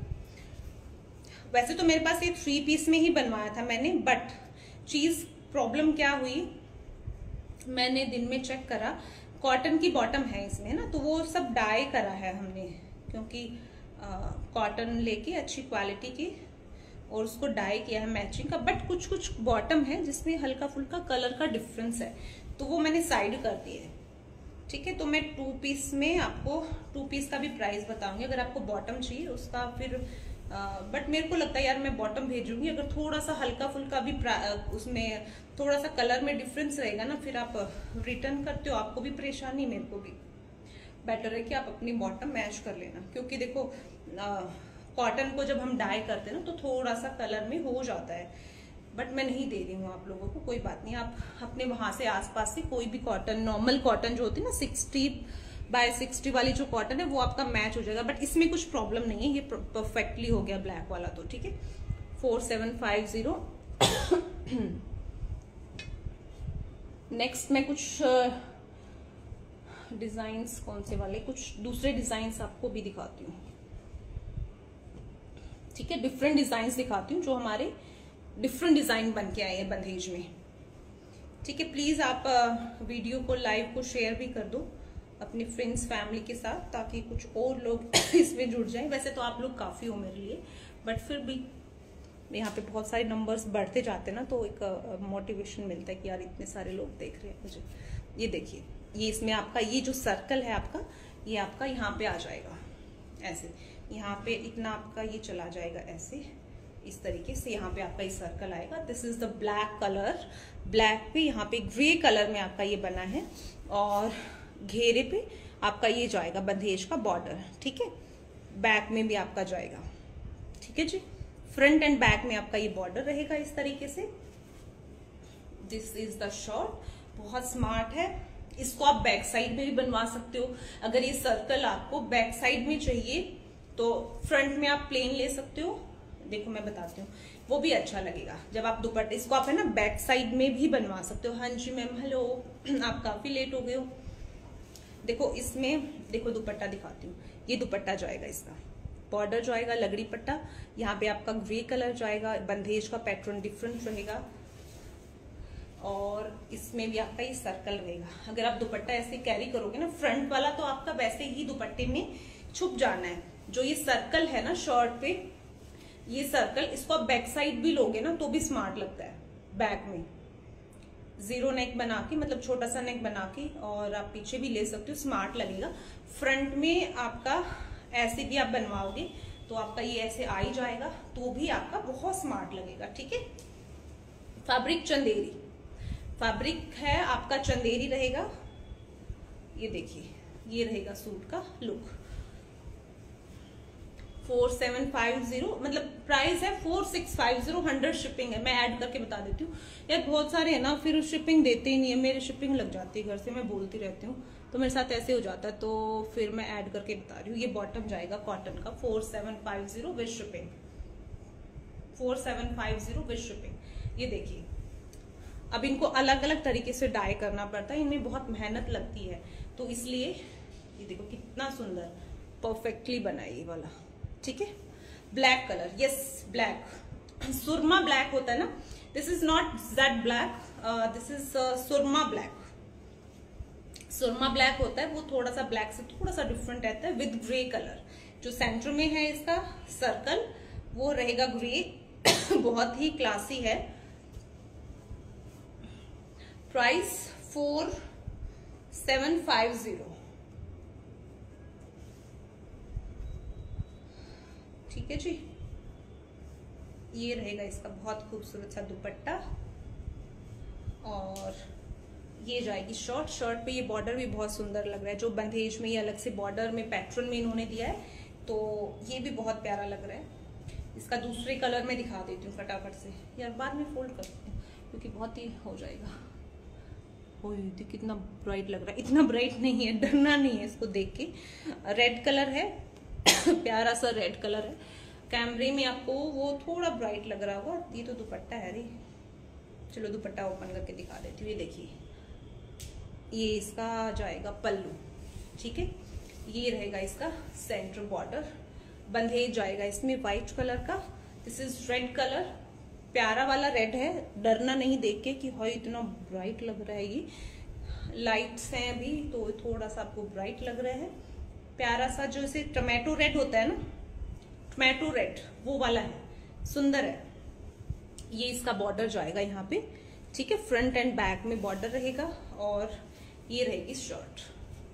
वैसे तो मेरे पास ये थ्री पीस में ही बनवाया था मैंने, बट चीज प्रॉब्लम क्या हुई, मैंने दिन में चेक करा, कॉटन की बॉटम है इसमें ना, तो वो सब डाई करा है हमने, क्योंकि कॉटन लेके अच्छी क्वालिटी की और उसको डाई किया है मैचिंग का, बट कुछ कुछ बॉटम है जिसमें हल्का फुल्का कलर का डिफरेंस है, तो वो मैंने साइड कर दिया है। ठीक है, तो मैं टू पीस में आपको टू पीस का भी प्राइस बताऊंगी, अगर आपको बॉटम चाहिए उसका फिर, बट मेरे को लगता है यार मैं बॉटम भेजूंगी, अगर थोड़ा सा हल्का फुल्का भी उसमें थोड़ा सा कलर में डिफरेंस रहेगा ना, फिर आप रिटर्न करते हो, आपको भी परेशानी मेरे को भी, बेटर है कि आप अपनी बॉटम मैच कर लेना, क्योंकि देखो कॉटन को जब हम डाई करते हैं ना तो थोड़ा सा कलर में हो जाता है, बट मैं नहीं दे रही हूँ आप लोगों को, कोई बात नहीं, आप अपने वहां से आसपास से कोई भी कॉटन, नॉर्मल कॉटन जो होती है ना सिक्सटी बाय सिक्सटी वाली जो कॉटन है वो आपका मैच हो जाएगा, बट इसमें कुछ प्रॉब्लम नहीं है, ये परफेक्टली हो गया ब्लैक वाला तो। ठीक है, four seven five zero. Next मैं कुछ डिजाइन्स, कौन से वाले, कुछ दूसरे डिजाइन्स आपको भी दिखाती हूँ। ठीक है, डिफरेंट डिजाइन्स दिखाती हूँ जो हमारे डिफरेंट डिजाइन बन के आए हैं बंधेज में। ठीक है, प्लीज आप वीडियो को लाइव को शेयर भी कर दो अपने फ्रेंड्स फैमिली के साथ, ताकि कुछ और लोग इसमें जुड़ जाएं। वैसे तो आप लोग काफी हो मेरे लिए, बट फिर भी यहाँ पे बहुत सारे नंबर्स बढ़ते जाते हैं ना, तो एक मोटिवेशन मिलता है कि यार इतने सारे लोग देख रहे हैं मुझे। ये देखिए, ये इसमें आपका ये जो सर्कल है आपका, ये आपका यहाँ पे आ जाएगा ऐसे, यहाँ पे इतना आपका ये चला जाएगा ऐसे, इस तरीके से यहाँ पे आपका ये सर्कल आएगा। This is the black colour, black पे यहाँ पे ग्रे कलर में आपका ये बना है, और घेरे पे आपका ये जाएगा बंधेज का बॉर्डर। ठीक है, बैक में भी आपका जाएगा। ठीक है जी, फ्रंट एंड बैक में आपका ये बॉर्डर रहेगा इस तरीके से। दिस इज द शॉर्ट, बहुत स्मार्ट है। इसको आप बैक साइड में भी बनवा सकते हो। अगर ये सर्कल आपको बैक साइड में चाहिए तो फ्रंट में आप प्लेन ले सकते हो। देखो मैं बताती हूँ, वो भी अच्छा लगेगा जब आप दुपट्टे, इसको आप है ना बैक साइड में भी बनवा सकते हो। हाँ जी मैम, हेलो, आप काफी लेट हो गए हो। देखो इसमें, देखो दुपट्टा दिखाती हूँ, ये दुपट्टा जाएगा, इसका बॉर्डर जाएगा लगड़ी पट्टा, यहाँ पे आपका ग्रे कलर जाएगा, बंधेज का पैटर्न डिफरेंट रहेगा, और इसमें भी आपका ये सर्कल रहेगा। अगर आप दुपट्टा ऐसे कैरी करोगे ना, फ्रंट वाला तो आपका वैसे ही दुपट्टे में छुप जाना है। जो ये सर्कल है ना शॉर्ट पे, ये सर्कल, इसको आप बैक साइड भी लोगे ना तो भी स्मार्ट लगता है। बैक में जीरो नेक बना के, मतलब छोटा सा नेक बना के, और आप पीछे भी ले सकते हो, स्मार्ट लगेगा। फ्रंट में आपका ऐसे भी आप बनवाओगे तो आपका ये ऐसे आ ही जाएगा, तो भी आपका बहुत स्मार्ट लगेगा। ठीक है, फैब्रिक चंदेरी, फैब्रिक है आपका चंदेरी रहेगा। ये देखिए, ये रहेगा सूट का look. Four seven five zero, मतलब प्राइस है four six five zero, hundred shipping है। मैं ऐड करके बता देती हूँ यार, बहुत सारे है ना फिर शिपिंग देते ही नहीं है। मेरे शिपिंग लग जाती है घर से, मैं बोलती रहती हूँ, तो मेरे साथ ऐसे हो जाता है, तो फिर मैं ऐड करके बता रही हूँ। ये बॉटम जाएगा कॉटन का, four seven five zero with shipping, four seven five zero with shipping. ये देखिए, अब इनको अलग अलग तरीके से डाई करना पड़ता है, इनमें बहुत मेहनत लगती है, तो इसलिए ये देखो कितना सुंदर परफेक्टली बना है ये वाला। ठीक है, black colour, yes black, surma black होता है ना, this is not jet black, this is surma black. Surma black होता है, वो थोड़ा सा ब्लैक से थोड़ा सा डिफरेंट रहता है, विद ग्रे कलर। जो सेंटर में है इसका सर्कल, वो रहेगा ग्रे, बहुत ही क्लासी है। Price four seven five zero. ठीक है जी, ये रहेगा इसका बहुत खूबसूरत सा दुपट्टा, और ये जाएगी शॉर्ट। शर्ट पे ये बॉर्डर भी बहुत सुंदर लग रहा है, जो बंधेज में ये अलग से बॉर्डर में पैटर्न में इन्होंने दिया है, तो ये भी बहुत प्यारा लग रहा है। इसका दूसरे कलर में दिखा देती हूँ फटाफट से, यार बाद में फोल्ड करती हूँ क्योंकि बहुत ही हो जाएगा। ओह कितना ब्राइट लग रहा है, इतना ब्राइट नहीं है, डरना नहीं है इसको देख के। रेड कलर है, प्यारा सा रेड कलर है। कैमरे में आपको वो थोड़ा ब्राइट लग रहा होगा, ये तो दुपट्टा है रे। चलो दुपट्टा ओपन करके दिखा देती हूँ। ये देखिए, ये इसका जाएगा पल्लू। ठीक है, ये रहेगा इसका सेंटर बॉर्डर, बंधेज जाएगा इसमें व्हाइट कलर का। दिस इज रेड कलर, प्यारा वाला रेड है, डरना नहीं देख के कि हाँ इतना ब्राइट लग रहा है। ये लाइट्स हैं अभी तो थोड़ा सा आपको ब्राइट लग रहा है। प्यारा सा जो इसे टोमेटो रेड होता है ना, टोमेटो रेड वो वाला है, सुंदर है। ये इसका बॉर्डर जाएगा यहाँ पे। ठीक है, फ्रंट एंड बैक में बॉर्डर रहेगा, और ये रहेगी शर्ट।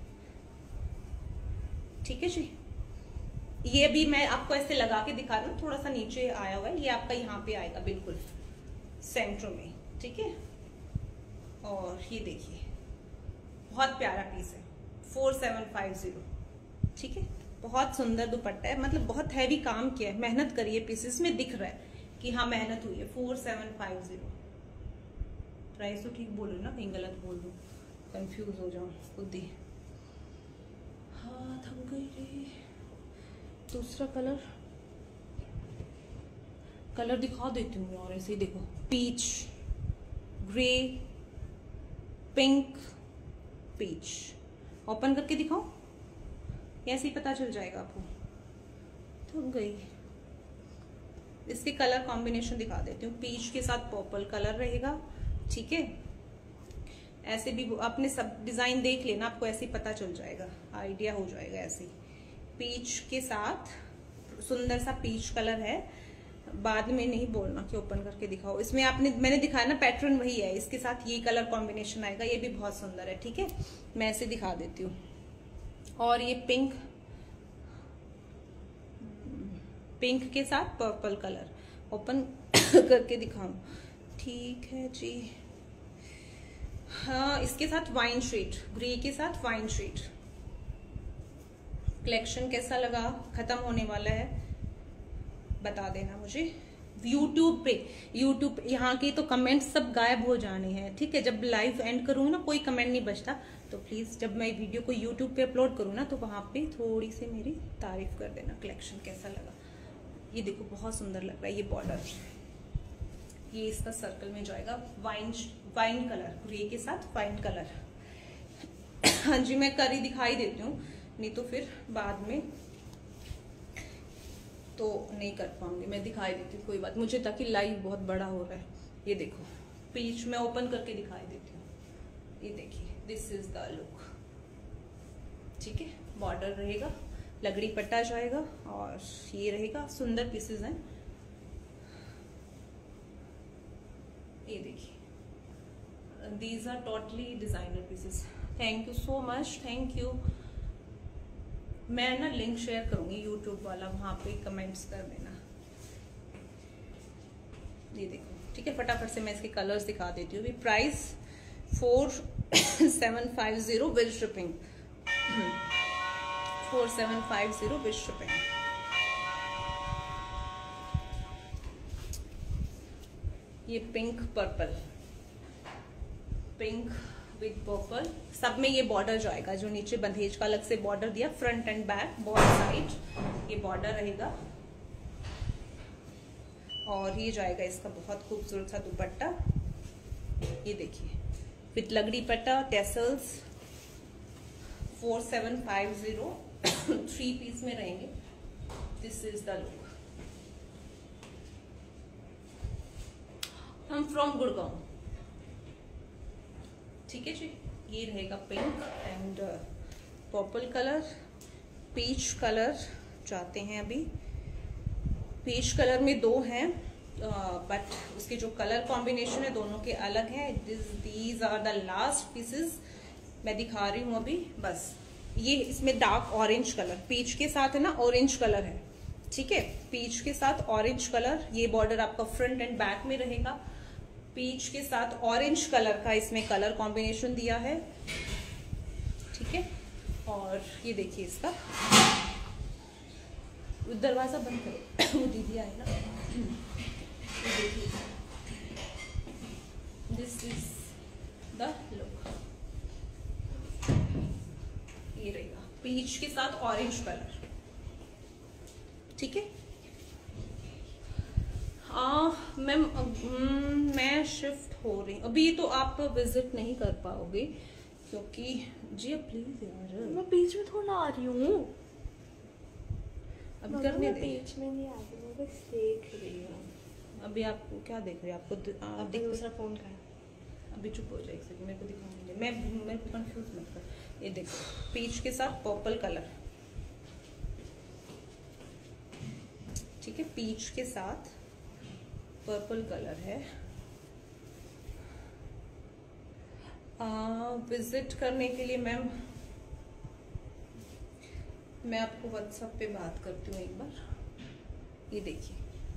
ठीक है जी, ये भी मैं आपको ऐसे लगा के दिखा रही हूँ, थोड़ा सा नीचे आया हुआ है, ये आपका यहाँ पे आएगा बिल्कुल सेंटर में। ठीक है, और ये देखिए बहुत प्यारा पीस है, फोर सेवन फाइव जीरो। ठीक है, बहुत सुंदर दुपट्टा है, मतलब बहुत हैवी काम किया है, मेहनत करी है, पीसेस में दिख रहा है कि हाँ मेहनत हुई है। Four seven five zero. Price तो ठीक बोलो ना, कहीं गलत बोल दो, कंफ्यूज हो जाऊं खुद ही। हाँ थक गई रे। दूसरा कलर कलर दिखा देती हूँ और ऐसे ही देखो, peach, grey, pink, peach. Open करके दिखाओ, कैसे ही पता चल जाएगा आपको। थक गई। इसके कलर कॉम्बिनेशन दिखा देती हूँ। पीच के साथ पर्पल कलर रहेगा। ठीक है, ऐसे भी आपने सब डिजाइन देख लेना, आपको ऐसे ही पता चल जाएगा, आइडिया हो जाएगा। ऐसे ही पीच के साथ सुंदर सा पीच कलर है। बाद में नहीं बोलना कि ओपन करके दिखाओ, इसमें आपने मैंने दिखाया ना पैटर्न वही है, इसके साथ ये कलर कॉम्बिनेशन आएगा, ये भी बहुत सुंदर है। ठीक है, मैं ऐसे दिखा देती हूँ। और ये पिंक, पिंक के साथ पर्पल कलर ओपन करके दिखाऊं। ठीक है जी। हाँ, इसके साथ वाइन शेड, ग्रे के साथ वाइन शेड। कलेक्शन कैसा लगा, खत्म होने वाला है, बता देना मुझे। यूट्यूब पे यूट्यूब यहाँ के तो कमेंट सब गायब हो जाने हैं। ठीक है, जब लाइव एंड करूँ ना कोई कमेंट नहीं बचता, तो प्लीज जब मैं वीडियो को यूट्यूब पे अपलोड करूँ ना तो वहां पे थोड़ी सी मेरी तारीफ कर देना। कलेक्शन कैसा लगा, ये देखो बहुत सुंदर लग रहा है। ये बॉर्डर, ये इसका सर्कल में जाएगा, वाइन वाइन कलर, ग्रे के साथ वाइन कलर। हाँ जी, मैं करी दिखाई देती हूँ, नहीं तो फिर बाद में तो नहीं कर पाऊंगी। मैं दिखाई देती हूँ, कोई बात, मुझे ताकि लाइव बहुत बड़ा हो रहा है। ये देखो पीच मैं ओपन करके दिखाई देती हूँ। ये देखिए, दिस इज द लुक। ठीक है, बॉर्डर रहेगा, लगड़ी पट्टा जाएगा और ये रहेगा। सुंदर पीसेस हैं, ये देखिए, these are totally designer pieces. Thank you so much, thank you. मैं ना लिंक शेयर करूंगी यूट्यूब वाला, वहां पे कमेंट्स कर देना। ये देखो, ठीक है, फटाफट से मैं इसके कलर्स दिखा देती हूँ। Price four seven five zero with shipping, four seven five zero with shipping. ये pink purple, pink with purple, सब में ये बॉर्डर जाएगा। जो नीचे बंधेज का अलग से बॉर्डर दिया, front and back both side ये बॉर्डर रहेगा। और ये जाएगा इसका बहुत खूबसूरत सा दुपट्टा, ये देखिए, विद लगड़ी पट्टा, tassels. Four seven five zero, three piece में रहेंगे। This is the look. हम फ्रॉम गुड़गांव। ठीक है जी, ये रहेगा pink and purple colour. Peach colour चाहते हैं अभी, पीच कलर में दो हैं, बट uh, उसके जो कलर कॉम्बिनेशन है दोनों के अलग हैं। These are the last pieces मैं दिखा रही हूँ अभी। बस ये इसमें डार्क ऑरेंज कलर, पीच के साथ है ना ऑरेंज कलर है। ठीक है, पीच के साथ ऑरेंज कलर। ये बॉर्डर आपका फ्रंट एंड बैक में रहेगा। पीच के साथ ऑरेंज कलर का इसमें कलर कॉम्बिनेशन दिया है। ठीक है, और ये देखिए इसका, दरवाजा बंद करो, वो दीदी आए ना। ये देखिए, दिस इज द लुक। ये रहेगा पीच के साथ ऑरेंज कलर। ठीक है, मैम मैं शिफ्ट हो रही हूँ अभी, तो आप विजिट नहीं कर पाओगे क्योंकि जी प्लीज यार, मैं बीच में थोड़ा आ रही हूँ। अभी करने दे। बीच में नहीं आ रही हूँ, बस देख रही हूँ। अभी आप क्या देख रहे हैं? आपको अब देख, दूसरा फोन का है। अभी चुप हो जाए एक सेकंड, मेरे को दिखाने दे। मैं मेरे को कंफ्यूज मत कर। ये देखो, पीच के साथ पर्पल कलर। ठीक है, पीच के साथ पर्पल कलर है। विजिट करने के लिए मैम मैं आपको व्हाट्सएप पे बात करती हूँ एक बार। ये देखिए,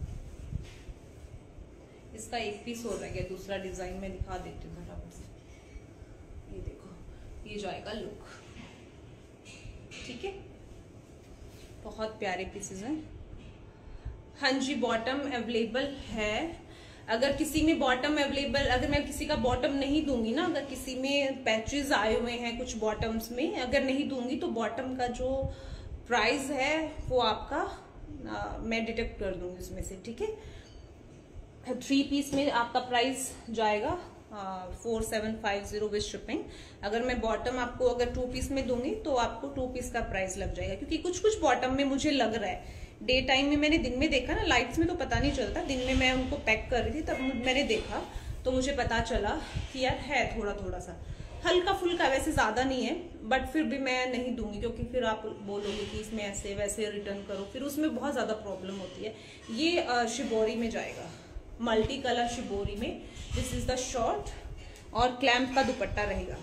इसका एक पीस और रह गया, दूसरा डिजाइन में दिखा देती हूँ फटाफट से। ये देखो, ये जाएगा लुक। ठीक है, बहुत प्यारे पीसेस हैं। हाँ जी, बॉटम अवेलेबल है। अगर किसी में बॉटम अवेलेबल, अगर मैं किसी का बॉटम नहीं दूंगी ना, अगर किसी में पैचेस आए हुए हैं कुछ बॉटम्स में, अगर नहीं दूंगी तो बॉटम का जो प्राइस है वो आपका आ, मैं डिटेक्ट कर दूंगी उसमें से। ठीक है, थ्री पीस में आपका प्राइस जाएगा four seven five zero with shipping. अगर मैं बॉटम आपको अगर टू पीस में दूंगी तो आपको टू पीस का प्राइस लग जाएगा, क्योंकि कुछ कुछ बॉटम में मुझे लग रहा है, डे टाइम में मैंने दिन में देखा ना, लाइट्स में तो पता नहीं चलता, दिन में मैं उनको पैक कर रही थी तब मैंने देखा तो मुझे पता चला कि यार है थोड़ा थोड़ा सा हल्का फुल्का, वैसे ज़्यादा नहीं है, बट फिर भी मैं नहीं दूंगी क्योंकि फिर आप बोलोगे कि इसमें ऐसे वैसे रिटर्न करो, फिर उसमें बहुत ज़्यादा प्रॉब्लम होती है। ये शिबोरी में जाएगा, मल्टी कलर शिबोरी में। दिस इज द शॉर्ट और क्लैम्प का दुपट्टा रहेगा।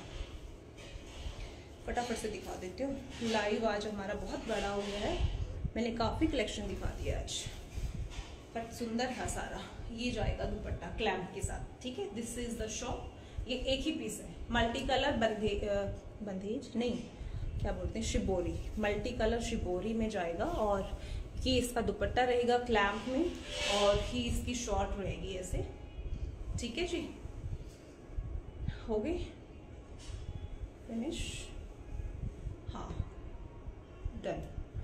फटाफट से दिखा देती हूँ, लाइव आज हमारा बहुत बड़ा हो गया है, मैंने काफ़ी कलेक्शन दिखा दिया आज, बट सुंदर है सारा। ये जाएगा दुपट्टा क्लैम्प के साथ, ठीक है। दिस इज द शॉर्ट, ये एक ही पीस है, मल्टी कलर बंधे बंधेज नहीं क्या बोलते हैं, शिबोरी, मल्टी कलर शिबोरी में जाएगा। और ये इसका दुपट्टा रहेगा क्लैम्प में, और ही इसकी शॉर्ट रहेगी ऐसे, ठीक है जी। हो गई फिनिश, हाँ डन।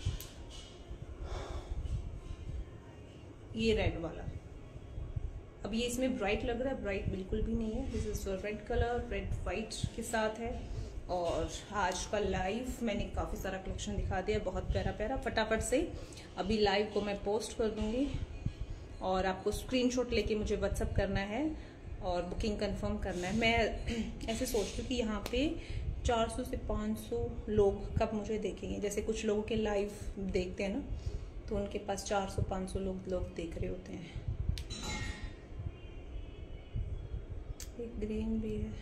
ये रेड वाला, अब ये इसमें ब्राइट लग रहा है, ब्राइट बिल्कुल भी नहीं है। This is red colour, red white के साथ है। और आज का लाइव मैंने काफ़ी सारा कलेक्शन दिखा दिया, बहुत प्यारा प्यारा। फटाफट से अभी लाइव को मैं पोस्ट कर दूंगी, और आपको स्क्रीनशॉट लेके मुझे व्हाट्सअप करना है और बुकिंग कंफर्म करना है। मैं ऐसे सोचती हूँ कि यहाँ पे चार सौ से पाँच सौ लोग कब मुझे देखेंगे, जैसे कुछ लोगों के लाइव देखते हैं ना, तो उनके पास चार सौ पाँच सौ लोग लोग देख रहे होते हैं। एक ग्रीन भी है,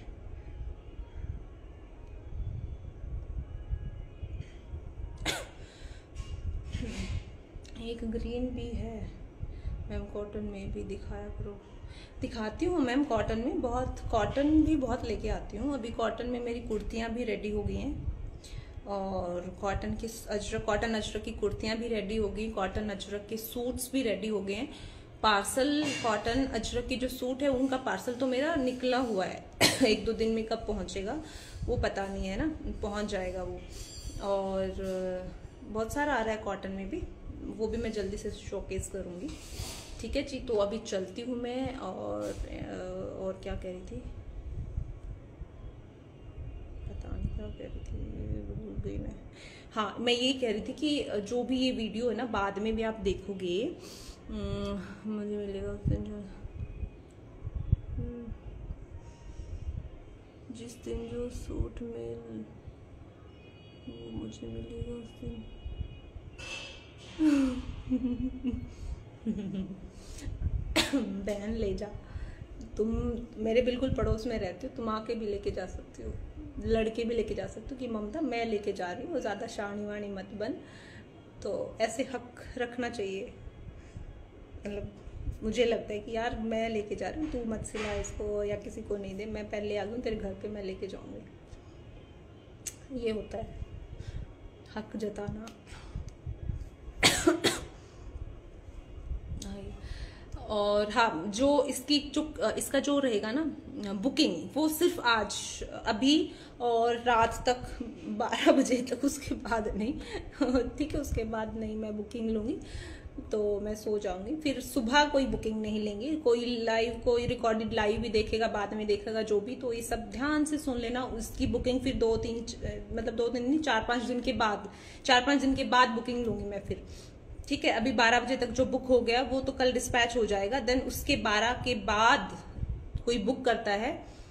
एक ग्रीन भी है। मैम कॉटन में भी दिखाया करो, दिखाती हूँ मैम। कॉटन में बहुत, कॉटन भी बहुत लेके आती हूँ। अभी कॉटन में मेरी कुर्तियाँ भी रेडी हो गई हैं, और कॉटन की अजरक, कॉटन अजरक की कुर्तियाँ भी रेडी हो गई, कॉटन अजरक के सूट्स भी रेडी हो गए हैं। पार्सल कॉटन अजरक की जो सूट है उनका पार्सल तो मेरा निकला हुआ है एक दो दिन में कब पहुंचेगा वो पता नहीं है ना, पहुंच जाएगा वो। और बहुत सारा आ रहा है कॉटन में भी, वो भी मैं जल्दी से शोकेस करूंगी, ठीक है जी। तो अभी चलती हूँ मैं। और और क्या कह रही थी, पता नहीं क्या कह रही थी, भूल गई मैं। हाँ, मैं ये कह रही थी कि जो भी ये वीडियो है ना, बाद में भी आप देखोगे, मुझे मिलेगा उस दिन जो जिस दिन जो सूट में वो मुझे मिलेगा उस दिन बहन ले जा, तुम मेरे बिल्कुल पड़ोस में रहती हो, तुम आके भी लेके जा सकती हो, लड़के भी लेके जा सकते हो कि ममता मैं लेके जा रही हूँ, ज़्यादा शानी वाणी मत बन। तो ऐसे हक रखना चाहिए, मतलब मुझे लगता है कि यार मैं लेके जा रही हूँ, तू मत सिला इसको या किसी को नहीं दे, मैं पहले आ गई तेरे घर पे, मैं लेके जाऊँगी। ये होता है हक जताना। और हाँ, जो इसकी जो इसका जो रहेगा ना बुकिंग, वो सिर्फ आज अभी और रात तक बारह बजे तक, उसके बाद नहीं ठीक है, उसके बाद नहीं मैं बुकिंग लूँगी, तो मैं सो जाऊंगी। फिर सुबह कोई बुकिंग नहीं लेंगे, कोई लाइव, कोई रिकॉर्डेड लाइव भी देखेगा, बाद में देखेगा जो भी, तो ये सब ध्यान से सुन लेना। उसकी बुकिंग फिर दो तीन मतलब दो दिन नहीं, चार पाँच दिन के बाद, चार पाँच दिन के बाद बुकिंग लूंगी मैं फिर, ठीक है। अभी बारह बजे तक जो बुक हो गया वो तो कल डिस्पैच हो जाएगा, देन उसके बारह के बाद कोई बुक करता है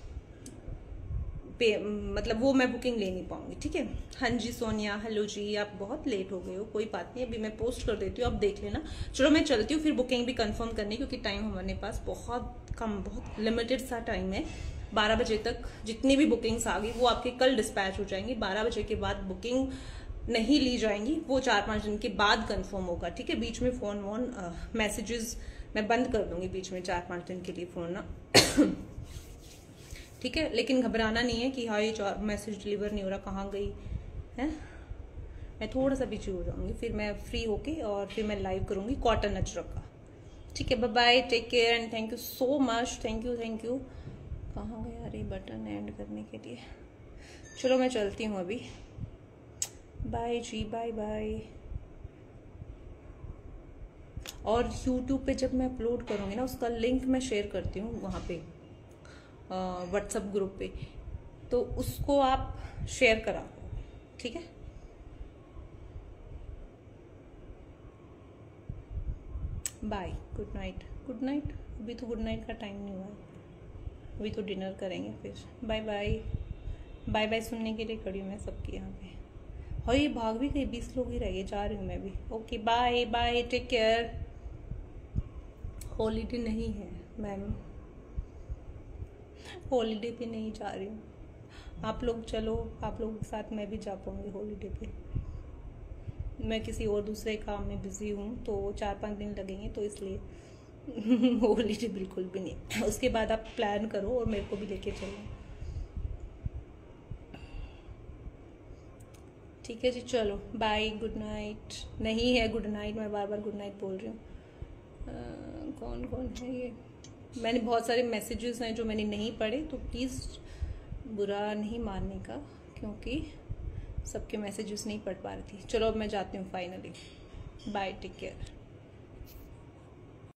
पे, मतलब वो मैं बुकिंग ले नहीं पाऊंगी, ठीक है। हाँ जी सोनिया, हेलो जी, आप बहुत लेट हो गए हो, कोई बात नहीं, अभी मैं पोस्ट कर देती हूँ, आप देख लेना। चलो मैं चलती हूँ, फिर बुकिंग भी कंफर्म करनी, क्योंकि टाइम हमारे पास बहुत कम, बहुत लिमिटेड सा टाइम है। बारह बजे तक जितनी भी बुकिंग्स आ गई वो आपके कल डिस्पैच हो जाएंगी। बारह बजे के बाद बुकिंग नहीं ली जाएंगी, वो चार पांच दिन के बाद कंफर्म होगा, ठीक है। बीच में फोन वोन मैसेजेस मैं बंद कर दूंगी बीच में, चार पांच दिन के लिए फोन ना ठीक है। लेकिन घबराना नहीं है कि हाँ ये मैसेज डिलीवर नहीं हो रहा, कहाँ गई है। मैं थोड़ा सा बिजी हो जाऊंगी, फिर मैं फ्री होके और फिर मैं लाइव करूंगी कॉटन अजरक का, ठीक है। Bye bye, take care and thank you so much, thank you thank you. कहाँ गया अरे बटन एंड करने के लिए। चलो मैं चलती हूँ अभी, बाय जी, बाय बाय। और यूट्यूब पे जब मैं अपलोड करूँगी ना, उसका लिंक मैं शेयर करती हूँ वहाँ पे व्हाट्सएप ग्रुप पे, तो उसको आप शेयर करा, ठीक है। Bye, good night, good night. अभी तो गुड नाइट का टाइम नहीं हुआ है। अभी तो डिनर करेंगे फिर। Bye bye. बाय बाय सुनने के लिए खड़ी हूँ मैं सबकी यहाँ पे। और ये भाग भी गई, बीस लोग ही रह गए, जा रही हूँ मैं भी। Okay bye bye, take care. Holiday नहीं है मैम, हॉलीडे पे नहीं जा रही हूँ। आप लोग चलो, आप लोगों के साथ मैं भी जा पाऊँगी हॉलीडे पे। मैं किसी और दूसरे काम में बिजी हूँ तो चार पाँच दिन लगेंगे, तो इसलिए हॉलीडे बिल्कुल भी नहीं। उसके बाद आप प्लान करो और मेरे को भी लेके चलो। ठीक है जी, चलो बाय, गुड नाइट। नहीं है गुड नाइट, मैं बार बार गुड नाइट बोल रही हूँ। कौन कौन है ये? मैंने बहुत सारे मैसेजेस हैं जो मैंने नहीं पढ़े, तो प्लीज़ बुरा नहीं मानने का, क्योंकि सबके मैसेजेस नहीं पढ़ पा रही थी। चलो अब मैं जाती हूँ फाइनली। Bye, take care.